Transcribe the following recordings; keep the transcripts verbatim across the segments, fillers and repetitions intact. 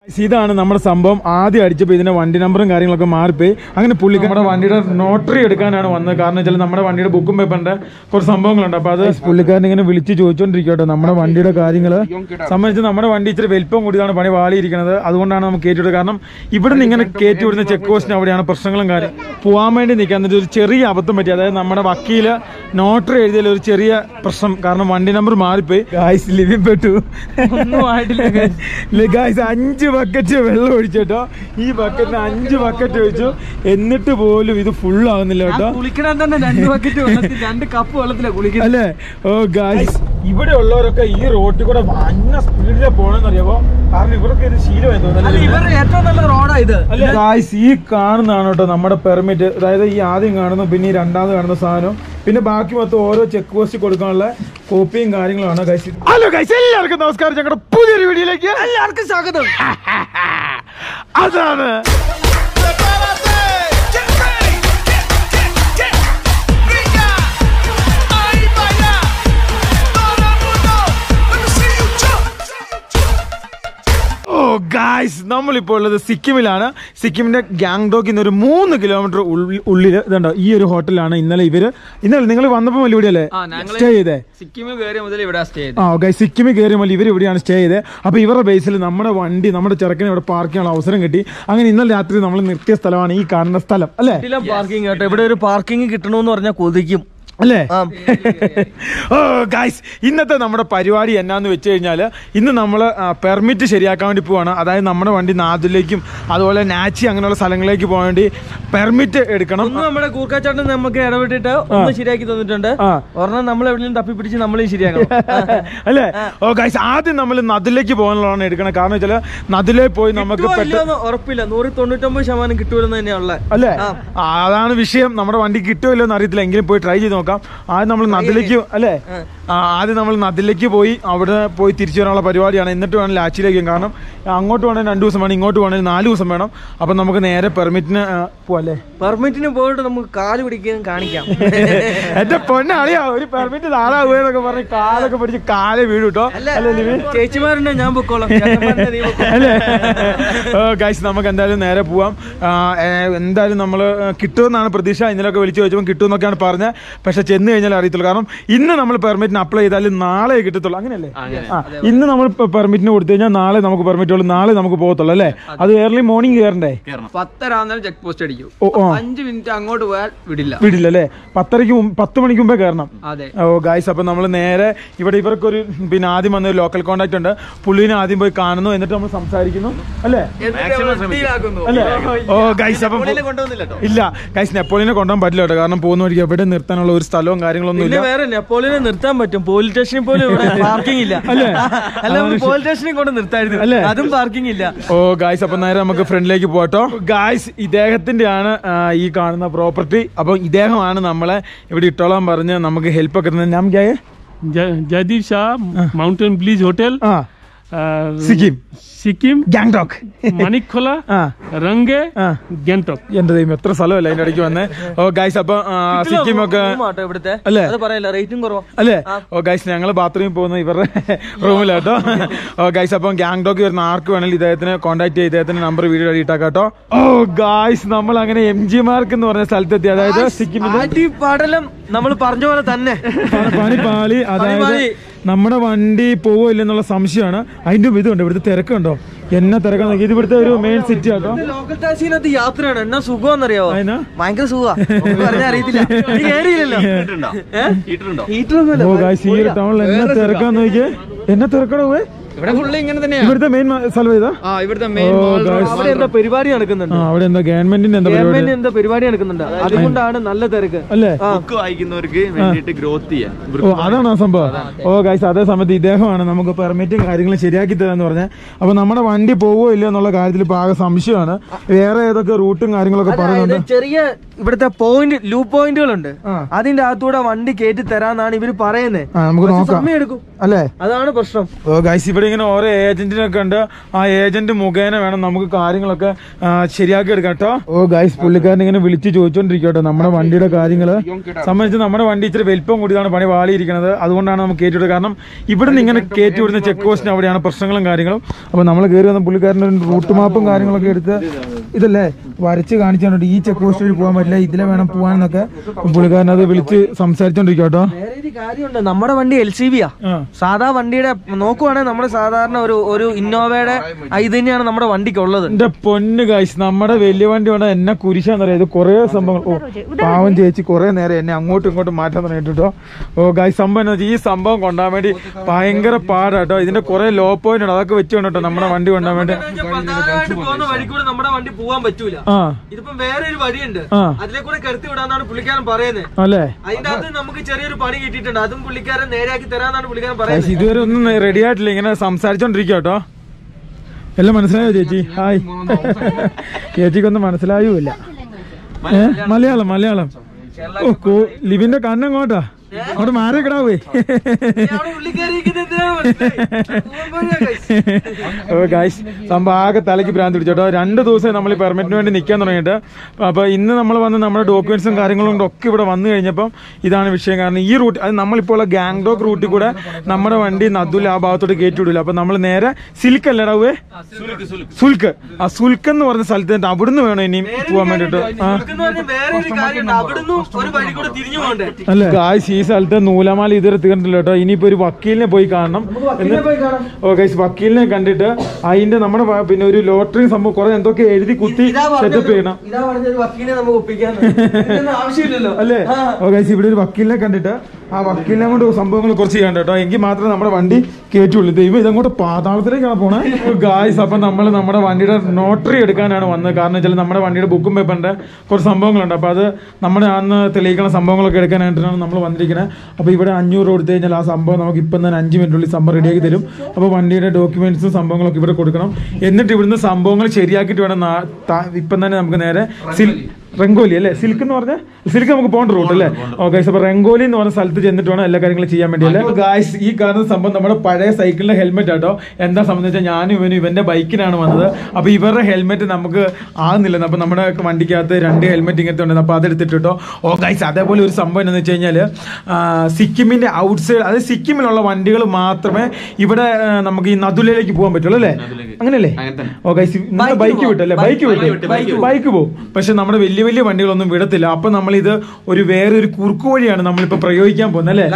ഇതാണ് നമ്മുടെ സംഭവം. ആദ്യം അടിച്ചപ്പോൾ ഇതിന്റെ വണ്ടി നമ്പറും കാര്യങ്ങളൊക്കെ മാറിപ്പോയി. അങ്ങനെ പുള്ളി നമ്മുടെ വണ്ടിയുടെ നോട്ടറി എടുക്കാനാണ് വന്നത്. കാരണം വെച്ചാൽ നമ്മുടെ വണ്ടിയുടെ ബുക്കും പേപ്പറിന്റെ കുറച്ച് സംഭവങ്ങളുണ്ട്. അപ്പൊ അത് പുള്ളിക്കാരൻ ഇങ്ങനെ വിളിച്ച് ചോദിച്ചോണ്ടിരിക്കട്ടെ നമ്മുടെ വണ്ടിയുടെ കാര്യങ്ങൾ സംബന്ധിച്ച്. നമ്മുടെ വണ്ടി ഇച്ചിരി വലിപ്പം കൂടിയാണ് പണി വാളിയിരിക്കുന്നത്. അതുകൊണ്ടാണ് നമുക്ക് കയറ്റി വിടുന്നത്. കാരണം ഇവിടെ നിന്ന് ഇങ്ങനെ കയറ്റി വിടുന്ന ചെക്ക് പോസ്റ്റിന് അവിടെയാണ് പ്രശ്നങ്ങളും കാര്യം. പോകാൻ വേണ്ടി നിൽക്കാൻ എന്നിട്ട് ഒരു ചെറിയ അബദ്ധം പറ്റി. അതായത് നമ്മുടെ വക്കീല് നോട്ടറി എഴുതിയാൽ ഒരു ചെറിയ പ്രശ്നം. കാരണം വണ്ടി നമ്പർ മാറിപ്പോയി. ഗായ്സ് ലിവിങ് പെട്ടു. ഗായ്സ് അഞ്ച് ബക്കറ്റ് വെള്ളം ഒഴിച്ചോട്ടോ. ഈ ബക്കറ്റിന് അഞ്ച് ബക്കറ്റ് ഒഴിച്ചു. എന്നിട്ട് പോലും ഇത് ഫുൾ ആവുന്നില്ല കേട്ടോ. അല്ലേ? ഓ ഗായ്സ്, ഇവിടെ ഉള്ളവരൊക്കെ ഈ റോഡിൽ കൂടെ ഭയങ്കര സ്പീഡിലെ പോണെന്ന് അറിയാമോ? കാരണം ഇവർക്ക് ഇത് ശീലമായി തോന്നുന്നു. ഗായ്സ്, ഈ കാണുന്നതാണ് കേട്ടോ നമ്മുടെ പെർമിറ്റ്. അതായത് ഈ ആദ്യം കാണുന്നു, പിന്നെ ഈ രണ്ടാമത് കാണുന്ന സാധനം, പിന്നെ ബാക്കി മൊത്തം ഓരോ ചെക്ക് പോസ്റ്റ് കൊടുക്കാനുള്ള കോപ്പിയും കാര്യങ്ങളാണ് ഗൈസ്. ഹലോ ഗൈസ്, എല്ലാവർക്കും നമസ്കാരം. ഞങ്ങളുടെ പുതിയൊരു വീഡിയോയിലേക്ക് എല്ലാവർക്കും സ്വാഗതം. അതാണ് ഗായ്സ്, നമ്മളിപ്പോൾ ഉള്ളത് സിക്കിമിലാണ്. സിക്കിമിന്റെ ഗാങ്ടോക്കിൽ നിന്ന് ഒരു മൂന്ന് കിലോമീറ്റർ ഉള്ളിൽ ഇതുണ്ടോ ഈ ഒരു ഹോട്ടലാണ് ഇന്നലെ ഇവര് ഇന്നലെ നിങ്ങൾ വന്നപ്പോൾ ഇവിടെ അല്ലേ സ്റ്റേ ചെയ്തേ? സിക്കിമിൽ കയറിയ മുതൽ ഇവിടെ സ്റ്റേ ചെയ്തത്. ആ ഓക്കെ, സിക്കിമിൽ കയറിയ മുതൽ ഇവർ ഇവിടെയാണ് സ്റ്റേ ചെയ്തത്. അപ്പൊ ഇവരുടെ ബേസിൽ നമ്മുടെ വണ്ടി നമ്മുടെ ചെറുക്കനെ ഇവിടെ പാർക്ക് ചെയ്യാനുള്ള അവസരം കിട്ടി. അങ്ങനെ ഇന്നലെ രാത്രി നമ്മൾ നിർത്തിയ സ്ഥലമാണ് ഈ കാണുന്ന സ്ഥലം അല്ലേ? പാർക്കിംഗ് കേട്ടോ. ഇവിടെ ഒരു പാർക്കിംഗ് കിട്ടണമെന്ന് പറഞ്ഞാൽ കൊതിക്കും അല്ലേ? ഓ ഗൈസ്, ഇന്നത്തെ നമ്മുടെ പരിപാടി എന്നാന്ന് വെച്ച് കഴിഞ്ഞാല് ഇന്ന് നമ്മൾ പെർമിറ്റ് ശരിയാക്കാൻ വേണ്ടി പോവാണ്. അതായത് നമ്മുടെ വണ്ടി നാദിലേക്കും അതുപോലെ നാച്ചി അങ്ങനെയുള്ള സ്ഥലങ്ങളിലേക്ക് പോകാൻ വേണ്ടി പെർമിറ്റ് എടുക്കണം. നമ്മുടെ കൂർക്കാച്ചാട്ടം നമുക്ക് ഇടപെട്ടിട്ട് ഒന്ന് ശരിയാക്കി തന്നിട്ടുണ്ട്. ഒരെണ്ണം നമ്മൾ എവിടെയും തപ്പി പിടിച്ച് നമ്മൾ ശരിയാക്കണം അല്ലേ? ഓ ഗൈസ്, ആദ്യം നമ്മൾ നദിലേക്ക് പോകാനുള്ളതാണ് എടുക്കണം. കാരണം വെച്ചാൽ നദിലേ പോയി നമുക്ക് ഉറപ്പില്ല, നൂറ് തൊണ്ണൂറ്റൊമ്പത് ശതമാനം കിട്ടൂലെന്ന് തന്നെയുള്ള അല്ലേ? അതാണ് വിഷയം. നമ്മുടെ വണ്ടി കിട്ടുമല്ലോ എന്ന് അറിയത്തില്ല, എങ്കിലും പോയി ട്രൈ ചെയ്ത് നോക്കാം. ആദ്യം നമ്മൾ നദിലേക്ക് അല്ലേ ആദ്യം നമ്മൾ നദിലേക്ക് പോയി അവിടെ പോയി തിരിച്ചു വരാനുള്ള പരിപാടിയാണ്. എന്നിട്ട് വേണം ലാച്ചിലേക്ക്. കാരണം അങ്ങോട്ട് വേണമെങ്കിൽ രണ്ടു ദിവസം വേണം, ഇങ്ങോട്ട് വേണമെങ്കിൽ നാല് ദിവസം വേണം. അപ്പൊ നമുക്ക് നേരെ പെർമിറ്റിന് പോവല്ലേ? പെർമിറ്റിന് പോയിട്ട് നമുക്ക് കാല് പിടിക്കാൻ കാണിക്കാം. എന്റെ പൊന്നറിയാ, ഒരു പെർമിറ്റ് നാളാവുകയെന്നൊക്കെ പറഞ്ഞ് കാലൊക്കെ പിടിച്ച് കാല് വീഴും കേട്ടോ. ചേച്ചിമാരുണ്ട്, ഞാൻ പൊക്കോളാം അല്ലേ? ഗൈസ്, നമുക്ക് എന്തായാലും നേരെ പോവാം. എന്തായാലും നമ്മള് കിട്ടുമെന്നാണ് പ്രതീക്ഷ. ഇന്നലെയൊക്കെ വിളിച്ചു ചോദിച്ചപ്പോൾ കിട്ടുമെന്നൊക്കെയാണ് പറഞ്ഞത്. പക്ഷെ ചെന്ന് കഴിഞ്ഞാൽ അറിയത്തുള്ളൂ. കാരണം ഇന്ന് നമ്മൾ പെർമിറ്റിന് അപ്ലൈ ചെയ്താൽ നാളെ കിട്ടത്തുള്ളൂ. അങ്ങനെയല്ലേ? ആ, ഇന്ന് നമ്മൾ പെർമിറ്റിന് കൊടുത്തു കഴിഞ്ഞാൽ നാളെ നമുക്ക് പെർമിറ്റ് ഉള്ളൂ, നാളെ നമുക്ക് പോകത്തുള്ളൂ അല്ലേ? അത് ഏർലി മോർണിംഗ് കയറണ്ടേ? പത്തരാന്നേരം ചെക്ക് പോസ്റ്റ് അടിക്കും. അഞ്ച് മിനിറ്റ് അങ്ങോട്ട് പോയാൽ വിടില്ല വിടില്ല അല്ലേ? പത്തരയ്ക്ക് പത്ത് മണിക്ക് മുമ്പേ കയറണം. ഓ ഗൈസ്, അപ്പൊ നമ്മൾ നേരെ ഇവിടെ ഇവർക്കൊരു പിന്നെ ആദ്യം വന്ന ഒരു ലോക്കൽ കോൺടാക്ട് ഉണ്ട്. പുള്ളിനെ ആദ്യം പോയി കാണുന്നു, എന്നിട്ട് നമ്മൾ സംസാരിക്കുന്നു അല്ലേ? അല്ലേ? ഓ ഗൈസ്, അപ്പം ഇല്ല ഗൈസ്, നെപ്പോളിയനെ കൊണ്ടുപോകാൻ പറ്റില്ല കേട്ടോ. കാരണം പോകുന്ന വഴിക്ക് എവിടെ നിർത്താനുള്ള ഒരു സ്ഥലവും കാര്യങ്ങളൊന്നും ഇല്ല. വേറെ നെപ്പോളിയനെ നിർത്താൻ പറ്റും, പോലീസ് സ്റ്റേഷനിൽ പോലും പാർക്കിംഗ് ഇല്ല അല്ലേ? അല്ല, പോലീസ് സ്റ്റേഷനിൽ കൊണ്ട് നിർത്തായിരുന്നു അല്ലേ? അതും പാർക്കിംഗ് ഇല്ല. ഓ ഗായ്സ്, അപ്പൊ നേരെ നമുക്ക് ഫ്രണ്ടിലേക്ക് പോട്ടോ. ഗായ്സ്, ഇദ്ദേഹത്തിന്റെ ആണ് ഈ കാണുന്ന പ്രോപ്പർട്ടി. അപ്പൊ ഇദ്ദേഹമാണ് നമ്മളെ ഇവിടെ ഇട്ടോളാൻ പറഞ്ഞ് നമുക്ക് ഹെൽപ്പ് ഒക്കെ തന്നത്. നാം ക്യാ ഹൈ? जयदीप शाह, माउंटेन ब्लीज होटल, सिक्किम सिक्किम गैंगटॉक, मानिकखोला, रंगे, गैंगटॉक. എന്റെ ദൈവം, എത്ര സ്ഥലമല്ല അതിന്റെ ഇടയ്ക്ക് വന്നേ. ഓ ഗൈസ്, അപ്പൊ സിക്കിം ഒക്കെ അല്ലേ? അല്ലേ? ഓ ഗൈസ്, ഞങ്ങള് ബാത്റൂമിൽ പോകുന്ന ഇവരുടെ റൂമിലാട്ടോ. ഓ ഗൈസ്, അപ്പം ഗാങ്ടോക്ക് വരുന്ന ആർക്ക് വേണമെങ്കിൽ ഇദ്ദേഹത്തിന് കോൺടാക്ട് ചെയ്ത് ഇദ്ദേഹത്തിന്റെ നമ്പർ വീഡിയോ ഇട്ടാക്കാം കേട്ടോ. ഓ ഗൈസ്, നമ്മൾ അങ്ങനെ എം ജി മാർക്ക് എന്ന് പറഞ്ഞ സ്ഥലത്തെത്തി. അതായത് സിക്കിമിന്റെ പാടലം നമ്മൾ പറഞ്ഞ പോലെ തന്നെ പണിപ്പാളി. അതായത് നമ്മുടെ വണ്ടി പോവോ ഇല്ലെന്നുള്ള സംശയമാണ്. അതിന്റെ ഇതുണ്ട്, ഇവിടുത്തെ തിരക്കുണ്ടോ? എന്നെ തിരക്കാൻ നോക്കി. ഇത് ഇവിടുത്തെ ഒരു മെയിൻ സിറ്റി ആട്ടോ. ലോക്കൽ ടാക്സിനകത്ത് യാത്രയാണ്. എന്നാ സുഖമെന്നറിയാവോ? ഭയങ്കര സുഖമാണ്, അറിയത്തില്ല. ഓ ഗൈസ്, ഈ ഒരു ടൗണിൽ എന്നെ തിരക്കാൻ നോക്കിയേ. എന്നെ തിരക്കണോ? ഇവിടെ ഫുള്ള് ഇങ്ങനെ തന്നെയാണ്. ഇവിടുത്തെ മെയിൻ സ്ഥലം ഇതാ. ഇവിടുത്തെ അവിടെ എന്താ പരിപാടി നടക്കുന്നുണ്ട്. അവിടെ എന്താ ഗവൺമെന്റിന്റെ ഗവൺമെന്റ് എന്താ പരിപാടി നടക്കുന്നുണ്ട്. അതുകൊണ്ടാണ് നല്ല തിരക്ക് അല്ലേ? ബുക്ക് വായിക്കുന്നവർക്ക് വേണ്ടിയിട്ട് ഗ്രോത്ത് ചെയ്യാൻ. ഓ, അതാണ് ആ സംഭവം. ഓ ഗൈസ്, അതേ സമയത്ത് ഇദ്ദേഹമാണ് നമുക്ക് പെർമിറ്റും കാര്യങ്ങളും ശരിയാക്കി തരാന്ന് പറഞ്ഞത്. അപ്പൊ നമ്മുടെ വണ്ടി പോവോ ഇല്ലയോ എന്നുള്ള കാര്യത്തിൽ ഇപ്പൊ ആകെ സംശയമാണ്. വേറെ ഏതൊക്കെ റൂട്ടും കാര്യങ്ങളൊക്കെ പറയുന്നുണ്ട്. ചെറിയ ഇവിടുത്തെ പോയിന്റ് ലൂ പോയിന്റുകളുണ്ട്, അതിന്റെ അകത്തൂടെ വണ്ടി കയറ്റി തരാന്നാണ് ഇവര് പറയുന്നത്. നമുക്ക് നോക്കാം, സമയം എടുക്കും അല്ലേ? അതാണ് പ്രശ്നം. ഓ ഗൈസ്, ഇവിടെ ഇങ്ങനെ ഓരോ ഏജന്റിനൊക്കെ ഉണ്ട്. ആ ഏജന്റ് മുഖേന വേണം നമുക്ക് കാര്യങ്ങളൊക്കെ ശരിയാക്കി എടുക്കാം കേട്ടോ. ഓ ഗൈസ്, പുള്ളിക്കാരൻ ഇങ്ങനെ വിളിച്ച് ചോദിച്ചോണ്ടിരിക്കും കേട്ടോ നമ്മുടെ വണ്ടിയുടെ കാര്യങ്ങള് സംബന്ധിച്ച്. നമ്മുടെ വണ്ടി ഇച്ചിരി വലിപ്പം കൂടിയതാണ് പണി വാളിയിരിക്കുന്നത്, അതുകൊണ്ടാണ് നമുക്ക് കയറ്റി വിടുക. കാരണം ഇവിടെ നിന്ന് ഇങ്ങനെ കയറ്റി വിടുന്ന ചെക്ക് പോസ്റ്റിന് അവിടെയാണ് പ്രശ്നങ്ങളും കാര്യങ്ങളും. അപ്പൊ നമ്മൾ കയറി വന്ന പുള്ളിക്കാരൻ്റെ ഒരു റൂട്ട് മാപ്പും കാര്യങ്ങളൊക്കെ എടുത്ത് ഇതല്ലേ വരച്ച് കാണിച്ചാണ് ഈ ചെക്ക് പോസ്റ്റ് വഴി പോകാൻ പറ്റില്ല, ഇതിലെ വേണം പോകാനൊക്കെ പുള്ളിക്കാരൻ അത് വിളിച്ച് സംസാരിച്ചോണ്ടിരിക്കും കേട്ടോ. വേറെ ഒരു കാര്യമുണ്ട്, നമ്മുടെ വണ്ടി എൽ സി ബിയാ. സാധാ വണ്ടിയുടെ നോക്കുവാണെങ്കിൽ നമ്മുടെ സാധാരണ ഒരു ഒരു ഇന്നോവയുടെ ഇത് തന്നെയാണ് നമ്മുടെ വണ്ടിക്ക് ഉള്ളത്. എന്റെ പൊന്ന് ഗൈസ്, നമ്മുടെ വലിയ വണ്ടി വേണ്ട എന്നെ കുരിശാന്ന് പറയാം. ഇത് കുറെ സംഭവങ്ങൾ. ഓ പാവം ചേച്ചി കുറെ നേരം എന്നെ അങ്ങോട്ടും ഇങ്ങോട്ടും മാറ്റാൻ തുടങ്ങിട്ടോ. ഓ ഗൈസ്, സംഭവം ഈ സംഭവം കൊണ്ടാൻ വേണ്ടി ഭയങ്കര പാടാട്ടോ. ഇതിന്റെ കുറെ ലോ പോയിന്റ് ഉണ്ട്, അതൊക്കെ വെച്ച് കൊണ്ടോ നമ്മുടെ വണ്ടി കൊണ്ടാൻ വേണ്ടി. പോകുന്ന വഴി കൂടെ നമ്മുടെ വണ്ടി പോകാൻ പറ്റൂല. ഇതിപ്പം വേറെ ഒരു വഴിയുണ്ട്, അതിലെ കൂടെ കടത്തി വിടാന്നാണ് പുള്ളിക്കാരൻ പറയുന്നത്. അല്ലേ? അതിന്റെ അകത്ത് നമുക്ക് ചെറിയൊരു പണി കിട്ടിയിട്ടുണ്ട്, അതും പുള്ളിക്കാരൻ നേരെയാക്കി തരാന്നാണ് പുള്ളിക്കാരൻ പറയുന്നത്. ഇതുവരെ ഒന്നും റെഡി ആയിട്ടില്ല, ഇങ്ങനെ സംസാരിച്ചോണ്ടിരിക്കുക കേട്ടോ. എല്ലാം മനസ്സിലായോ ചേച്ചി? ഹായ്. ചേച്ചിക്കൊന്നും മനസ്സിലായൂല്ല. ഏഹ് മലയാളം മലയാളം. ഓ ലിബിന്റെ കണ്ണങ്ങോട്ടാ, അവിടെ മാറി കിടാവേ. സംഭവം ആകെ തലയ്ക്ക് ഭ്രാന്ത് പിടിച്ചോട്ടോ. രണ്ട് ദിവസം നമ്മൾ ഈ പെർമിറ്റിന് വേണ്ടി നിൽക്കാൻ തുടങ്ങിയിട്ട്. അപ്പൊ ഇന്ന് നമ്മൾ വന്ന് നമ്മുടെ ഡോക്യുമെന്റ്സും കാര്യങ്ങളും ഒക്കെ ഇവിടെ വന്നു കഴിഞ്ഞപ്പം ഇതാണ് വിഷയം. കാരണം ഈ റൂട്ട് അത് നമ്മളിപ്പോൾ ഉള്ള ഗാങ്ടോക്ക് റൂട്ടിൽ കൂടെ നമ്മുടെ വണ്ടി നദുൽ ആ ഭാഗത്തോട്ട് കയറ്റി വിടില്ല. അപ്പൊ നമ്മൾ നേരെ സിൽക്ക് അല്ലടാവേ, സുൽക്ക്. ആ സുൽക്ക് എന്ന് പറഞ്ഞ സ്ഥലത്ത് അവിടുന്ന് വേണം ഇനിയും പോകാൻ വേണ്ടിട്ട്. അല്ലേ ഗായ്സ്, ഈ സ്ഥലത്ത് നൂലമാല ഇതുവരെ തീർന്നില്ല കേട്ടോ. ഇനിയിപ്പോ ഒരു വക്കീലിനെ പോയി കാണണം. ഓക്കെ, വക്കീലിനെ കണ്ടിട്ട് അതിന്റെ നമ്മുടെ പിന്നെ ഒരു ലോട്ടറി സംഭവം കുറെ എന്തൊക്കെ എഴുതി കുത്തി സെറ്റപ്പ് ചെയ്യണം. അല്ലേ? ഓക്കെ, ഇവിടെ ഒരു വക്കീലിനെ കണ്ടിട്ട് ആ വക്കീലിനെ കൊണ്ട് സംഭവങ്ങൾ കുറച്ച് ചെയ്യാൻ കേട്ടോ, എങ്കിൽ മാത്രമേ നമ്മുടെ വണ്ടി കയറ്റുള്ളൂ. ദൈവം ഇതങ്ങോട്ട് പാതാളത്തിലേക്കാണ് പോണേ ഗായ്സ്. അപ്പൊ നമ്മൾ നമ്മുടെ വണ്ടിയുടെ നോട്ടറി എടുക്കാനാണ് വന്നത്. കാരണം വെച്ചാൽ നമ്മുടെ വണ്ടിയുടെ ബുക്കും പേപ്പറിന്റെ കുറച്ച് സംഭവങ്ങളുണ്ട്. അപ്പൊ അത് നമ്മുടെ അന്ന് തെളിയിക്കുന്ന സംഭവങ്ങളൊക്കെ എടുക്കാനായിട്ടാണ് നമ്മൾ വന്നിരിക്കുന്നത്. അപ്പോൾ ഇവിടെ അഞ്ഞൂറ് കൊടുത്തു കഴിഞ്ഞാൽ ആ സംഭവം നമുക്ക് ഇപ്പം തന്നെ അഞ്ച് മിനിറ്റുള്ളിൽ സംഭവം റെഡിയാക്കി തരും. അപ്പോൾ വണ്ടിയുടെ ഡോക്യുമെന്റ്സും സംഭവങ്ങളൊക്കെ ഇവിടെ കൊടുക്കണം. എന്നിട്ട് ഇവിടുന്ന് സംഭവങ്ങൾ ശരിയാക്കിയിട്ട് വേണം ഇപ്പം തന്നെ നമുക്ക് നേരെ സിൽ റംഗോലി അല്ലേ, സിൽക്ക് എന്ന് പറഞ്ഞാൽ സിൽക്ക് നമുക്ക് പോകേണ്ട റൂട്ട് അല്ലേ. ഓക്കെ, അപ്പൊ റംഗോലി എന്ന് പറഞ്ഞ സ്ഥലത്ത് ചെന്നിട്ട് വേണം എല്ലാ കാര്യങ്ങളും ചെയ്യാൻ വേണ്ടിയല്ലേ. ഗായ്സ്, ഈ കാണുന്ന സംഭവം നമ്മുടെ പഴയ സൈക്കിളിന്റെ ഹെൽമെറ്റ് ആട്ടോ. എന്താ സംബന്ധിച്ചാൽ ഞാനും ഇവനും ഇവന്റെ ബൈക്കിനാണ് വന്നത്. അപ്പൊ ഇവരുടെ ഹെൽമെറ്റ് നമുക്ക് ആകുന്നില്ല. അപ്പൊ നമ്മുടെ വണ്ടിക്കകത്ത് രണ്ട് ഹെൽമെറ്റ് ഇങ്ങനത്തെ ഉണ്ട്. അപ്പൊ അതെടുത്തിട്ടോ. ഓ ഗായ്സ്, അതേപോലെ ഒരു സംഭവം എന്താണെന്ന് വെച്ച് കഴിഞ്ഞാൽ സിക്കിമിന്റെ ഔട്ട് സൈഡ്, അതായത് സിക്കിമിലുള്ള വണ്ടികൾ മാത്രമേ ഇവിടെ നമുക്ക് ഈ നദുലയിലേക്ക് പോകാൻ പറ്റുള്ളൂ അല്ലേ? അങ്ങനെയല്ലേ? ഓ ഗായ്സ്, നമ്മുടെ ബൈക്ക് വിട്ടല്ലേ, ബൈക്ക് വിട്ട് ബൈക്ക് പോകും. പക്ഷെ നമ്മുടെ വലിയ വലിയ വണ്ടികളൊന്നും വിടത്തില്ല. അപ്പൊ നമ്മൾ ഇത് ഒരു വേറെ ഒരു കുറുക്കു വഴിയാണ് നമ്മളിപ്പോ പ്രയോഗിക്കാൻ പോകുന്നത് അല്ലേ?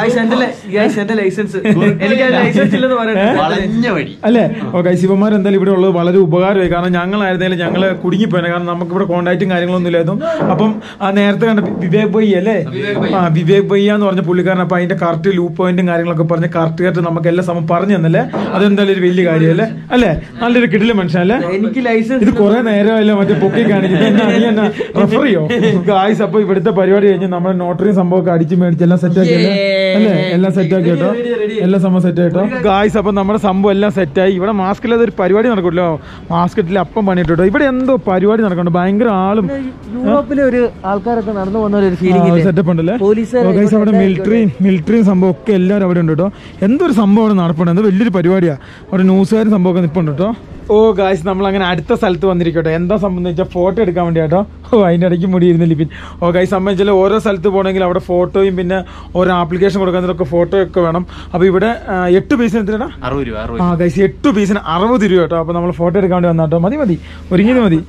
അല്ലേ? ഓക്കെ, ശിവന്മാർ എന്തായാലും ഇവിടെ ഉള്ളത് വളരെ ഉപകാരമായി. കാരണം ഞങ്ങളായിരുന്നാലും ഞങ്ങള് കുടുങ്ങിപ്പോയത്. കാരണം നമുക്ക് ഇവിടെ കോൺടാക്റ്റും കാര്യങ്ങളൊന്നും ഇല്ലായിരുന്നു. അപ്പം ആ നേരത്തെ കണ്ട വിവേക് ഭയ്യ അല്ലേ, ആ വിവേക് ഭയ്യ എന്ന് പറഞ്ഞ പുള്ളിക്കാരൻ. അപ്പൊ അതിന്റെ കറക്റ്റ് ലൂപ്പ് പോയിന്റും കാര്യങ്ങളൊക്കെ പറഞ്ഞ് കറക്റ്റ് കറക്റ്റ് നമുക്ക് എല്ലാ സമയം പറഞ്ഞു തന്നല്ലേ. അതെന്തായാലും ഒരു വലിയ കാര്യമല്ലേ അല്ലേ? നല്ലൊരു കിടില മനുഷ്യനല്ലേ. എനിക്ക് ലൈസൻസ് ഇത് കുറെ നേരമല്ലോ മറ്റേ പൊക്കി കാണിക്കുന്നത്. ഗായ്സ്, അപ്പൊ ഇവിടുത്തെ പരിപാടി കഴിഞ്ഞ് നമ്മുടെ നോട്ടറി സംഭവമൊക്കെ അടിച്ച് മേടിച്ച് എല്ലാം സെറ്റ് ആക്കിയല്ലേ അല്ലേ? എല്ലാം സെറ്റ് ആക്കി കേട്ടോ, എല്ലാ സംഭവം സെറ്റ് ആയിട്ടോ ഗായ്സ്. അപ്പൊ നമ്മുടെ സംഭവം എല്ലാം സെറ്റായി. ഇവിടെ മാസ്ക് ഇല്ലാതെ ഒരു പരിപാടി നടക്കുമല്ലോ, മാസ്ക് ഇട്ടില്ല അപ്പം പണിയിട്ടോ. ഇവിടെ എന്തോ പരിപാടി നടക്കുന്നുണ്ട്, ഭയങ്കര ആളും യൂറോപ്പിലെ ഒരു ആൾക്കാരൊക്കെ നടന്നു പോകുന്ന ഒരു ഫീലിംഗ് സെറ്റപ്പ് ഉണ്ടല്ലേ ഗായ്സ്. അവിടെ മിലിറ്ററി മിലിറ്ററിയും സംഭവം ഒക്കെ എല്ലാവരും അവിടെ ഉണ്ട് കേട്ടോ. എന്തൊരു സംഭവം അവിടെ നടപ്പുണ്ട്, എന്തോ വലിയൊരു പരിപാടിയാണ്. അവിടെ ന്യൂസുകാരും സംഭവമൊക്കെ നിൽപ്പുണ്ട് കേട്ടോ. ഓ ഗായ്സ്, നമ്മൾ അങ്ങനെ അടുത്ത സ്ഥലത്ത് വന്നിരിക്കട്ടെ. എന്താ സംബന്ധിച്ചാൽ ഫോട്ടോ എടുക്കാൻ വേണ്ടി കേട്ടോ. ഓ അതിൻ്റെ ഇടയ്ക്ക് മുടിയിരുന്ന ലിപിൻ. ഓ ഗായ്സ്, സംബന്ധിച്ചാൽ ഓരോ സ്ഥലത്ത് പോകണമെങ്കിൽ അവിടെ ഫോട്ടോയും പിന്നെ ഓരോ ആപ്ലിക്കേഷൻ കൊടുക്കുന്നതൊക്കെ ഫോട്ടോ ഒക്കെ വേണം. അപ്പോൾ ഇവിടെ എട്ട് പീസിന് എത്രയാണ്? അറുപത് രൂപ. ആ ഗായ്സ്, എട്ട് പീസിന് അറുപത് രൂപ കേട്ടോ. അപ്പോൾ നമ്മൾ ഫോട്ടോ എടുക്കാൻ വേണ്ടി വന്നാട്ടോ. മതി മതി ഒരുങ്ങിയത് മതി.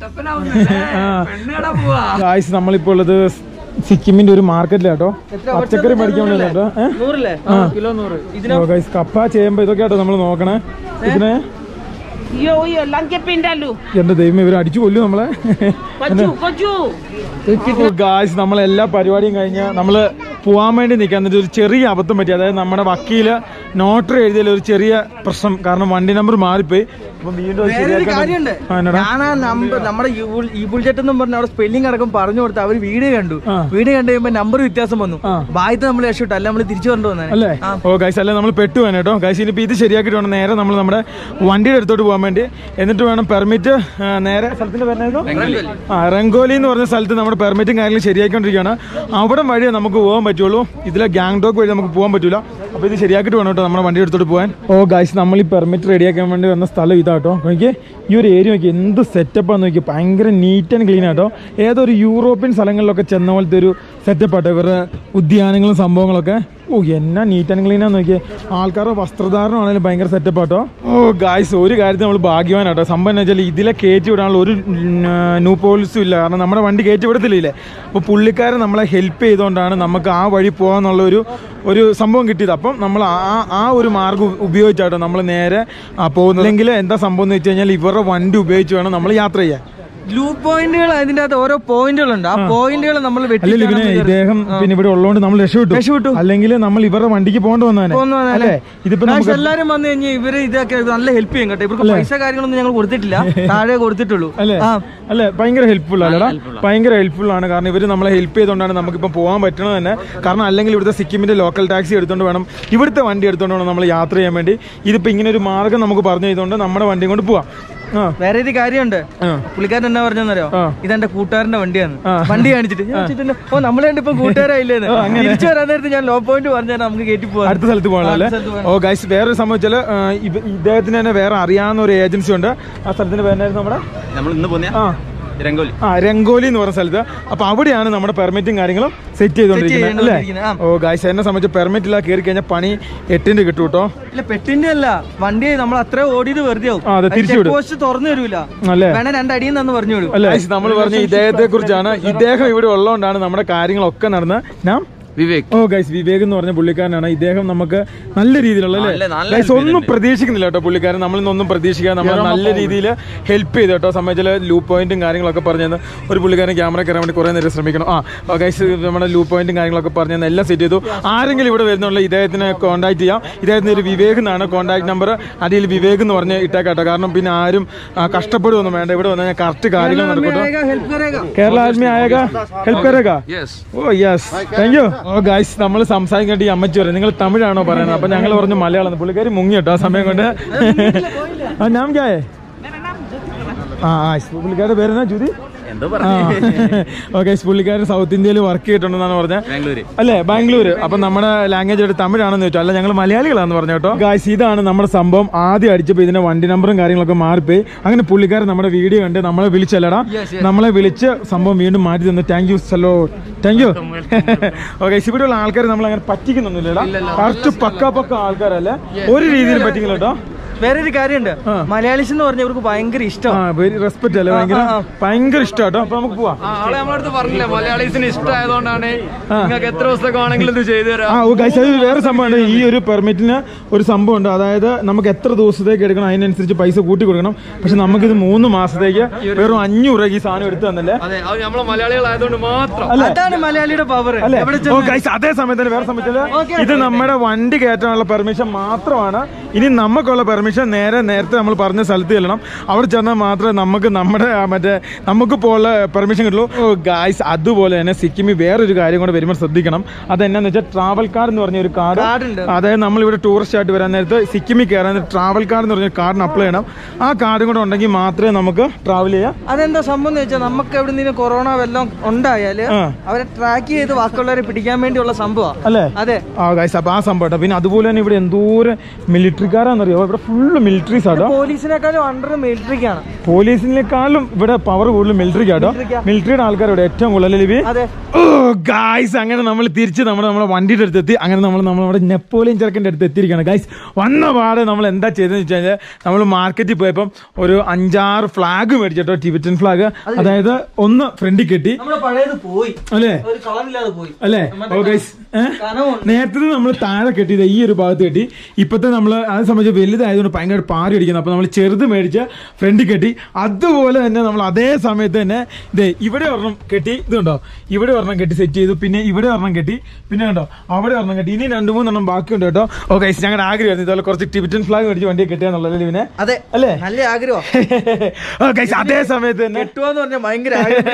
ഗായ്സ്, നമ്മളിപ്പോൾ ഉള്ളത് സിക്കിമിന്റെ ഒരു മാർക്കറ്റിലാട്ടോ. പച്ചക്കറി മേടിക്കാൻ വേണ്ടി കേട്ടോ. ഗായ്സ്, കപ്പ ചേമ്പ് ഇതൊക്കെ ആട്ടോ നമ്മൾ നോക്കണേ. ഇതിനെ എന്റെ ദൈവം, ഇവർ അടിച്ചു കൊല്ലു നമ്മളെ. ഗായ്സ്, നമ്മളെല്ലാ പരിപാടിയും കഴിഞ്ഞ് നമ്മള് പോവാൻ വേണ്ടി നിൽക്കാൻ ഒരു ചെറിയ അബദ്ധം പറ്റി. അതായത് നമ്മുടെ വക്കീല് നോട്ടറി എഴുതിയാൽ ഒരു ചെറിയ പ്രശ്നം. കാരണം വണ്ടി നമ്പർ മാറിപ്പോയി. അപ്പൊ വീണ്ടും വേറൊരു കാര്യമുണ്ട്, ഞാൻ ആ നമ്പർ നമ്മുടെ ഈ ബുൾജെറ്റ് എന്നും പറഞ്ഞ അവിടെ സ്പെല്ലിംഗ് അടക്കം പറഞ്ഞു കൊടുത്ത് അവർ വീഡിയോ കണ്ടു. വീഡിയോ കണ്ടു കഴിയുമ്പോൾ നമ്പർ വ്യത്യാസം വന്നു. ബാധ്യത നമ്മൾ രക്ഷപ്പെട്ടു, അല്ല നമ്മൾ തിരിച്ചു കൊണ്ടു വന്നേ അല്ലേ? ഓ ഗൈസ്, അല്ലെ നമ്മൾ പെട്ടു വേണം കേട്ടോ ഗൈസ്. ഇനിയിപ്പോൾ ഇത് ശരിയാക്കിയിട്ട് വേണം നേരെ നമ്മൾ നമ്മുടെ വണ്ടിയുടെ അടുത്തോട്ട് പോകാൻ വേണ്ടി. എന്നിട്ട് വേണം പെർമിറ്റ് നേരെ സ്ഥലത്തിന്റെ പേരായിരുന്നു ആ റംഗോലി എന്ന് പറഞ്ഞ സ്ഥലത്ത് നമ്മുടെ പെർമിറ്റും കാര്യങ്ങളും ശരിയാക്കിക്കൊണ്ടിരിക്കുകയാണ്. അവിടെ വഴിയേ നമുക്ക് പോകാൻ പറ്റുള്ളൂ, ഇതിലെ ഗാങ്ടോക്ക് വഴി നമുക്ക് പോകാൻ പറ്റൂല. അപ്പൊ ഇത് ശരിയാക്കിയിട്ട് വേണം കേട്ടോ നമ്മുടെ വണ്ടി എടുത്തോട്ട് പോകാൻ. ഓ ഗൈസ്, നമ്മൾ ഈ പെർമിറ്റ് റെഡിയാക്കാൻ വേണ്ടി വന്ന സ്ഥലം ഇതാട്ടോ. നോക്കി ഈ ഒരു ഏരിയ നോക്കി എന്ത് സെറ്റപ്പാന്ന് നോക്കി, ഭയങ്കര നീറ്റ് ആൻഡ് ക്ലീൻ ആട്ടോ. ഏതൊരു യൂറോപ്യൻ സ്ഥലങ്ങളിലൊക്കെ ചെന്ന പോലത്തെ ഒരു സെറ്റപ്പ് ആട്ടോ ഇവരുടെ ഉദ്യാനങ്ങളും സംഭവങ്ങളൊക്കെ. ഓ എന്നാ നീറ്റ് ആൻഡ് ക്ലീൻ ആന്ന് നോക്കിയേ. ആൾക്കാരുടെ വസ്ത്രധാരണം ആണെങ്കിലും ഭയങ്കര സെറ്റപ്പ് ആട്ടോ. ഓ ഗായ്സ്, ഒരു കാര്യത്തിൽ നമ്മൾ ഭാഗ്യവാനാട്ടോ. സംഭവം എന്ന് വെച്ചാൽ ഇതിലെ കയറ്റി വിടാനുള്ള ഒരു ന്യൂ പോളിസും ഇല്ല, കാരണം നമ്മുടെ വണ്ടി കയറ്റി വിടത്തില്ലേ. അപ്പോൾ പുള്ളിക്കാരൻ നമ്മളെ ഹെൽപ്പ് ചെയ്തുകൊണ്ടാണ് നമുക്ക് ആ വഴി പോകാന്നുള്ള ഒരു ഒരു സംഭവം കിട്ടിയത്. അപ്പം നമ്മൾ ആ ആ ഒരു മാർഗ്ഗം ഉപയോഗിച്ചാട്ടോ നമ്മൾ നേരെ പോകുന്നതെങ്കിൽ എന്താ സംഭവം എന്ന് വെച്ച് കഴിഞ്ഞാൽ ഇവരുടെ വണ്ടി ഉപയോഗിച്ച് വേണം നമ്മൾ യാത്ര ചെയ്യാൻ. ബ്ലൂ പോയിന്റുകൾ, അതിന്റെ അകത്ത് ഓരോ പോയിന്റുകളുണ്ട്. ആ പോയിന്റുകൾ നമ്മൾ ഇദ്ദേഹം പിന്നെ ഇവിടെ ഉള്ളതുകൊണ്ട് നമ്മൾ രക്ഷപ്പെട്ടു രക്ഷപ്പെട്ടു അല്ലെങ്കിൽ നമ്മൾ ഇവരുടെ വണ്ടിക്ക് പോകേണ്ടി വന്നേ. ഇതിപ്പോ എല്ലാരും വന്നു കഴിഞ്ഞാൽ ഇവര് ഇതൊക്കെ നല്ല ഹെൽപ്പ് ചെയ്യും കേട്ടോ. ഇവർക്ക് പൈസ കാര്യങ്ങളൊന്നും ഞങ്ങൾ കൊടുത്തിട്ടില്ല, താഴെ കൊടുത്തിട്ടുള്ളൂ. അല്ലേ അല്ലെ ഭയങ്കര ഹെൽപ്ഫുൾ അല്ലടാ, ഭയങ്കര ഹെൽപ്ഫുൾ ആണ്. കാരണം ഇവര് നമ്മളെ ഹെൽപ്പ് ചെയ്തുകൊണ്ടാണ് നമുക്കിപ്പോൾ പോകാൻ പറ്റണത് തന്നെ. കാരണം അല്ലെങ്കിൽ ഇവിടുത്തെ സിക്കിമിന്റെ ലോക്കൽ ടാക്സി എടുത്തുകൊണ്ട് വേണം, ഇവിടുത്തെ വണ്ടി എടുത്തുകൊണ്ട് വേണം നമ്മൾ യാത്ര ചെയ്യാൻ വേണ്ടി. ഇതിപ്പോ ഇങ്ങനെ ഒരു മാർഗം നമുക്ക് പറഞ്ഞു ചെയ്തുകൊണ്ട് നമ്മുടെ വണ്ടി കൊണ്ട് പോവാം. വേറെ ഒരു കാര്യമുണ്ട്, പുള്ളിക്കാരൻ എന്നാ പറഞ്ഞറിയോ, ഇതെന്റെ കൂട്ടുകാരന്റെ വണ്ടിയാണ്. വണ്ടി കാണിച്ചിട്ട് ഓ നമ്മളെ ഇപ്പൊ കൂട്ടുകാരായില്ലേന്ന് തിരിച്ചു വരാൻ നേരത്ത് ഞാൻ ലോ പോയിന്റ് പറഞ്ഞാൽ നമുക്ക് കയറ്റി പോകാം, അടുത്ത സ്ഥലത്ത് പോകണല്ലേ. ഓ ഗൈസ്, വേറൊരു സംഭവിച്ചാൽ ഇദ്ദേഹത്തിന് തന്നെ വേറെ അറിയാവുന്ന ഒരു ഏജൻസി ഉണ്ട്. ആ സ്ഥലത്തിന്റെ പേരായിരുന്നു നമ്മുടെ നമ്മൾ ഇന്ന് പോകുന്ന രംഗോലി ആ രംഗോലി എന്ന് പറഞ്ഞ സ്ഥലത്ത്. അപ്പൊ അവിടെയാണ് നമ്മുടെ പെർമിറ്റും കാര്യങ്ങളും സെറ്റ് ചെയ്തോണ്ടിരിക്കുന്നത് അല്ലേ. ഓ ഗൈസ്, എന്നെ സംബന്ധിച്ച് പെർമിറ്റ് ഇല്ല കയറി കഴിഞ്ഞാൽ പണി എട്ടിന്റെ കിട്ടും കേട്ടോ. ഇല്ല പെട്ടിന്റെ അല്ല, വണ്ടി നമ്മൾ അത്ര ഓടിയത് വെറുതെ പോസ്റ്റ് തുറന്നു തരൂല അല്ലേ, വേണേ രണ്ടടിയിൽ നിന്ന് പറഞ്ഞു വിടും അല്ലേ. നമ്മൾ പറഞ്ഞ ഇദ്ദേഹത്തെ കുറിച്ചാണ്. ഇദ്ദേഹം ഇവിടെ ഉള്ളതുകൊണ്ടാണ് നമ്മുടെ കാര്യങ്ങളൊക്കെ നടന്ന് ഞാൻ വിവേക്. ഓ ഗൈസ്, വിവേക് എന്ന് പറഞ്ഞ പുള്ളിക്കാരനാണ്. ഇദ്ദേഹം നമുക്ക് നല്ല രീതിയിലുള്ള ഗൈസ് ഒന്നും പ്രതീക്ഷിക്കുന്നില്ല കേട്ടോ പുള്ളിക്കാരൻ. നമ്മളിൽ നിന്നൊന്നും പ്രതീക്ഷിക്കാതെ നമ്മൾ നല്ല രീതിയിൽ ഹെൽപ്പ് ചെയ്ത് കേട്ടോ. സംബന്ധിച്ചാൽ ലൂപ്പ് പോയിന്റും കാര്യങ്ങളൊക്കെ പറഞ്ഞത് ഒരു പുള്ളിക്കാരൻ ക്യാമറ കയറാൻ വേണ്ടി കുറേ നേരം ശ്രമിക്കണം. ആ ഗൈസ്, നമ്മുടെ ലൂപ്പ് പോയിന്റും കാര്യങ്ങളൊക്കെ പറഞ്ഞത് എല്ലാം സെറ്റ് ചെയ്തു. ആരെങ്കിലും ഇവിടെ വരുന്നുള്ള ഇദ്ദേഹത്തിനെ കോൺടാക്ട് ചെയ്യാം. ഇദ്ദേഹത്തിന് ഒരു വിവേക് എന്നാണ് കോൺടാക്ട് നമ്പർ, അതിൽ വിവേക് എന്ന് പറഞ്ഞ് ഇട്ടേക്കാട്ടോ. കാരണം പിന്നെ ആരും കഷ്ടപ്പെടുകയൊന്നും വേണ്ട, ഇവിടെ വന്നാൽ കറക്റ്റ് കാര്യങ്ങൾ നടക്കട്ടോ. കേരള ആദ്മി ആയേഗാ ഹെൽപ്പ് കരേഗാ. ഓ യെസ്, താങ്ക് യു. ഓ ഗൈസ്, നമ്മൾ സംസാരിക്കേണ്ടി ഈ അമ്മച്ചി പറയും നിങ്ങൾ തമിഴാണോ പറയുന്നത്. അപ്പൊ ഞങ്ങൾ പറഞ്ഞു മലയാളം. പുള്ളിക്കാരി മുങ്ങി കേട്ടോ ആ സമയം കൊണ്ട്. ആ നാം ക്യാ ഹൈ? ആ പുള്ളിക്കാരുടെ പേരെന്നാ ജുതി. ഓക്കെ, പുള്ളിക്കാരൻ സൗത്ത് ഇന്ത്യയിൽ വർക്ക് ചെയ്തിട്ടുണ്ടെന്നാണ് പറഞ്ഞത് അല്ലേ, ബാംഗ്ലൂര്. അപ്പൊ നമ്മുടെ ലാംഗ്വേജ് ആയിട്ട് തമിഴാണെന്ന് ചോദിച്ചു. അല്ല ഞങ്ങൾ മലയാളികളാന്ന് പറഞ്ഞു കേട്ടോ. ഗായ്സ്, ഇതാണ് നമ്മുടെ സംഭവം. ആദ്യം അടിച്ചപ്പോൾ ഇതിന്റെ വണ്ടി നമ്പറും കാര്യങ്ങളൊക്കെ മാറിപ്പോയി. അങ്ങനെ പുള്ളിക്കാരൻ നമ്മുടെ വീഡിയോ കണ്ട് നമ്മളെ വിളിച്ചല്ലടാ, നമ്മളെ വിളിച്ച് സംഭവം വീണ്ടും മാറ്റി തന്നു. താങ്ക് യു സലോ, താങ്ക് യു. ഓക്കെ, ഇവിടെയുള്ള ആൾക്കാർ നമ്മൾ അങ്ങനെ പറ്റിക്കുന്നൊന്നുമില്ലടാ, കറക്റ്റ് പക്ക പക്ക ആൾക്കാരല്ലേ, ഒരു രീതിയിൽ പറ്റിക്കില്ല കേട്ടോ. വേറൊരു കാര്യമുണ്ട്, മലയാളീസ് എന്ന് പറഞ്ഞ ഇവർക്ക് ഭയങ്കര ഇഷ്ടമാണ്, വെരി റെസ്പെക്ട് അല്ലേ, ഭയങ്കര ഭയങ്കര ഇഷ്ടമാട്ടോ. അപ്പൊ നമുക്ക് പോവാം. ആളെ നമ്മളടുത്ത് പറഞ്ഞില്ലേ മലയാളീസിന് ഇഷ്ടമായതുകൊണ്ടാണ് നിങ്ങൾക്ക് എത്ര ദിവസമൊക്കെ ആണെങ്കിലും ഇത് ചെയ്തു തരാം. ആ ഗൈസ്, അത് വേറെ സംഭവമുണ്ട്. ഈ ഒരു പെർമിറ്റിന് ഒരു സംഭവം ഉണ്ട്, അതായത് നമുക്ക് എത്ര ദിവസത്തേക്ക് എടുക്കണം അതിനനുസരിച്ച് പൈസ കൂട്ടി കൊടുക്കണം. പക്ഷെ നമുക്കിത് മൂന്ന് മാസത്തേക്ക് വെറും അഞ്ഞൂറ് രൂപ ഈ സാധനം എടുത്തു തന്നല്ലേ. നമ്മളെ മലയാളികളായതുകൊണ്ട് മാത്രം അതാണ് മലയാളിയുടെ പവർ അല്ലേ. അതേ സമയത്ത് വേറെ സമയത്ത് ഇത് നമ്മുടെ വണ്ടി കയറ്റാനുള്ള പെർമിഷൻ മാത്രമാണ്. ഇനി നമുക്കുള്ള പെർമിഷൻ നേരെ നേരത്തെ നമ്മൾ പറഞ്ഞ സ്ഥലത്ത് ചെല്ലണം. അവിടെ ചെന്നാൽ മാത്രമേ നമുക്ക് നമ്മുടെ മറ്റേ നമുക്ക് പോലുള്ള പെർമിഷൻ കിട്ടുള്ളൂ. ഗായ്സ്, അതുപോലെ തന്നെ സിക്കിമിൽ വേറൊരു കാര്യം കൂടെ വരുമ്പോൾ ശ്രദ്ധിക്കണം. അതെന്നാന്ന് വെച്ചാൽ ട്രാവൽ കാർഡ് എന്ന് പറഞ്ഞ ഒരു കാർഡ്, അതായത് നമ്മളിവിടെ ടൂറിസ്റ്റ് ആയിട്ട് വരാൻ നേരത്ത് സിക്കിമിൽ കയറാൻ ട്രാവൽ കാർഡ് എന്ന് പറഞ്ഞ കാർഡിന് അപ്ലൈ ചെയ്യണം. ആ കാർഡും കൂടെ ഉണ്ടെങ്കിൽ മാത്രമേ നമുക്ക് ട്രാവൽ ചെയ്യാം. അതെന്താ സംഭവം എന്ന് വെച്ചാൽ നമുക്ക് എവിടെ നിന്ന് കൊറോണ വല്ലതും ഉണ്ടായാല് അവരെ ട്രാക്ക് ചെയ്ത് ബാക്കിയുള്ളവരെ പിടിക്കാൻ വേണ്ടിയുള്ള സംഭവം അല്ലേ. അതെ ആ ഗായ്സ്, അപ്പൊ ആ സംഭവം. പിന്നെ അതുപോലെ തന്നെ ഇവിടെ എന്തോരം മിലിറ്ററിക്കാരാണെന്നറിയോ, ഇവിടെ ഫുള്ള് മിലിറ്ററീസ് ആട്ടോ. പോലീസിനേക്കാളും അണ്ടർ മിലിറ്ററിക്കാണ്. പോലീസിനേക്കാളും ഇവിടെ പവർ കൂടുതൽ മിലിറ്ററിക്കാട്ടോ. മിലിറ്ററിയുടെ ആൾക്കാർ ഇവിടെ ഏറ്റവും കൂടുതൽ ലിവി. ഗായ്സ്, അങ്ങനെ നമ്മൾ തിരിച്ച് നമ്മുടെ നമ്മുടെ വണ്ടിയുടെ അടുത്ത് എത്തി. അങ്ങനെ നമ്മൾ നമ്മുടെ നെപ്പോളിയൻ ചെറുക്കൻ്റെ അടുത്ത് എത്തിയിരിക്കുകയാണ്. ഗായ്സ്, വന്ന പാടെ നമ്മൾ എന്താ ചെയ്തതെന്ന് വെച്ച് കഴിഞ്ഞാൽ നമ്മൾ മാർക്കറ്റിൽ പോയപ്പം ഒരു അഞ്ചാറ് ഫ്ലാഗ് മേടിച്ചിട്ടോ, ടിബറ്റൻ ഫ്ലാഗ്. അതായത് ഒന്ന് ഫ്രണ്ടിൽ കെട്ടി പഴയത് പോയി അല്ലേ കളറില്ലാതെ പോയി അല്ലേ. ഓ ഗൈസ്, നേരത്തെ നമ്മൾ താഴെ കെട്ടിയത് ഈ ഒരു ഭാഗത്ത് കെട്ടി. ഇപ്പത്തെ നമ്മൾ അത് സംബന്ധിച്ച് വലുതായതുകൊണ്ട് ഭയങ്കര പാറി അടിക്കുന്നത്. അപ്പൊ നമ്മൾ ചെറുത് മേടിച്ച് ഫ്രണ്ടിൽ കെട്ടി. അതുപോലെ തന്നെ നമ്മൾ അതേ സമയത്ത് തന്നെ ഇതേ ഇവിടെ ഒരെണ്ണം കെട്ടി, ഇതുണ്ടോ ഇവിടെ ഒരെണ്ണം കെട്ടി സെറ്റ് ചെയ്തു. പിന്നെ ഇവിടെ ഒരെണ്ണം കെട്ടി, പിന്നെ കണ്ടോ അവിടെ ഒരെണ്ണം കെട്ടി. ഇനി രണ്ടു മൂന്നെണ്ണം ബാക്കിയുണ്ട് കേട്ടോ. ഓക്കെ, ഞങ്ങളുടെ ആഗ്രഹമായിരുന്നു ഇതുപോലെ കുറച്ച് ടിബറ്റൻ ഫ്ലാഗ് മേടിച്ച് വണ്ടിയെ കെട്ടിയാന്നുള്ളത് ഇവനെ. അതെ അല്ലേ, നല്ല ആഗ്രഹം. അതേ സമയത്ത് തന്നെ കെട്ടുവാന്ന് പറഞ്ഞാൽ ഭയങ്കര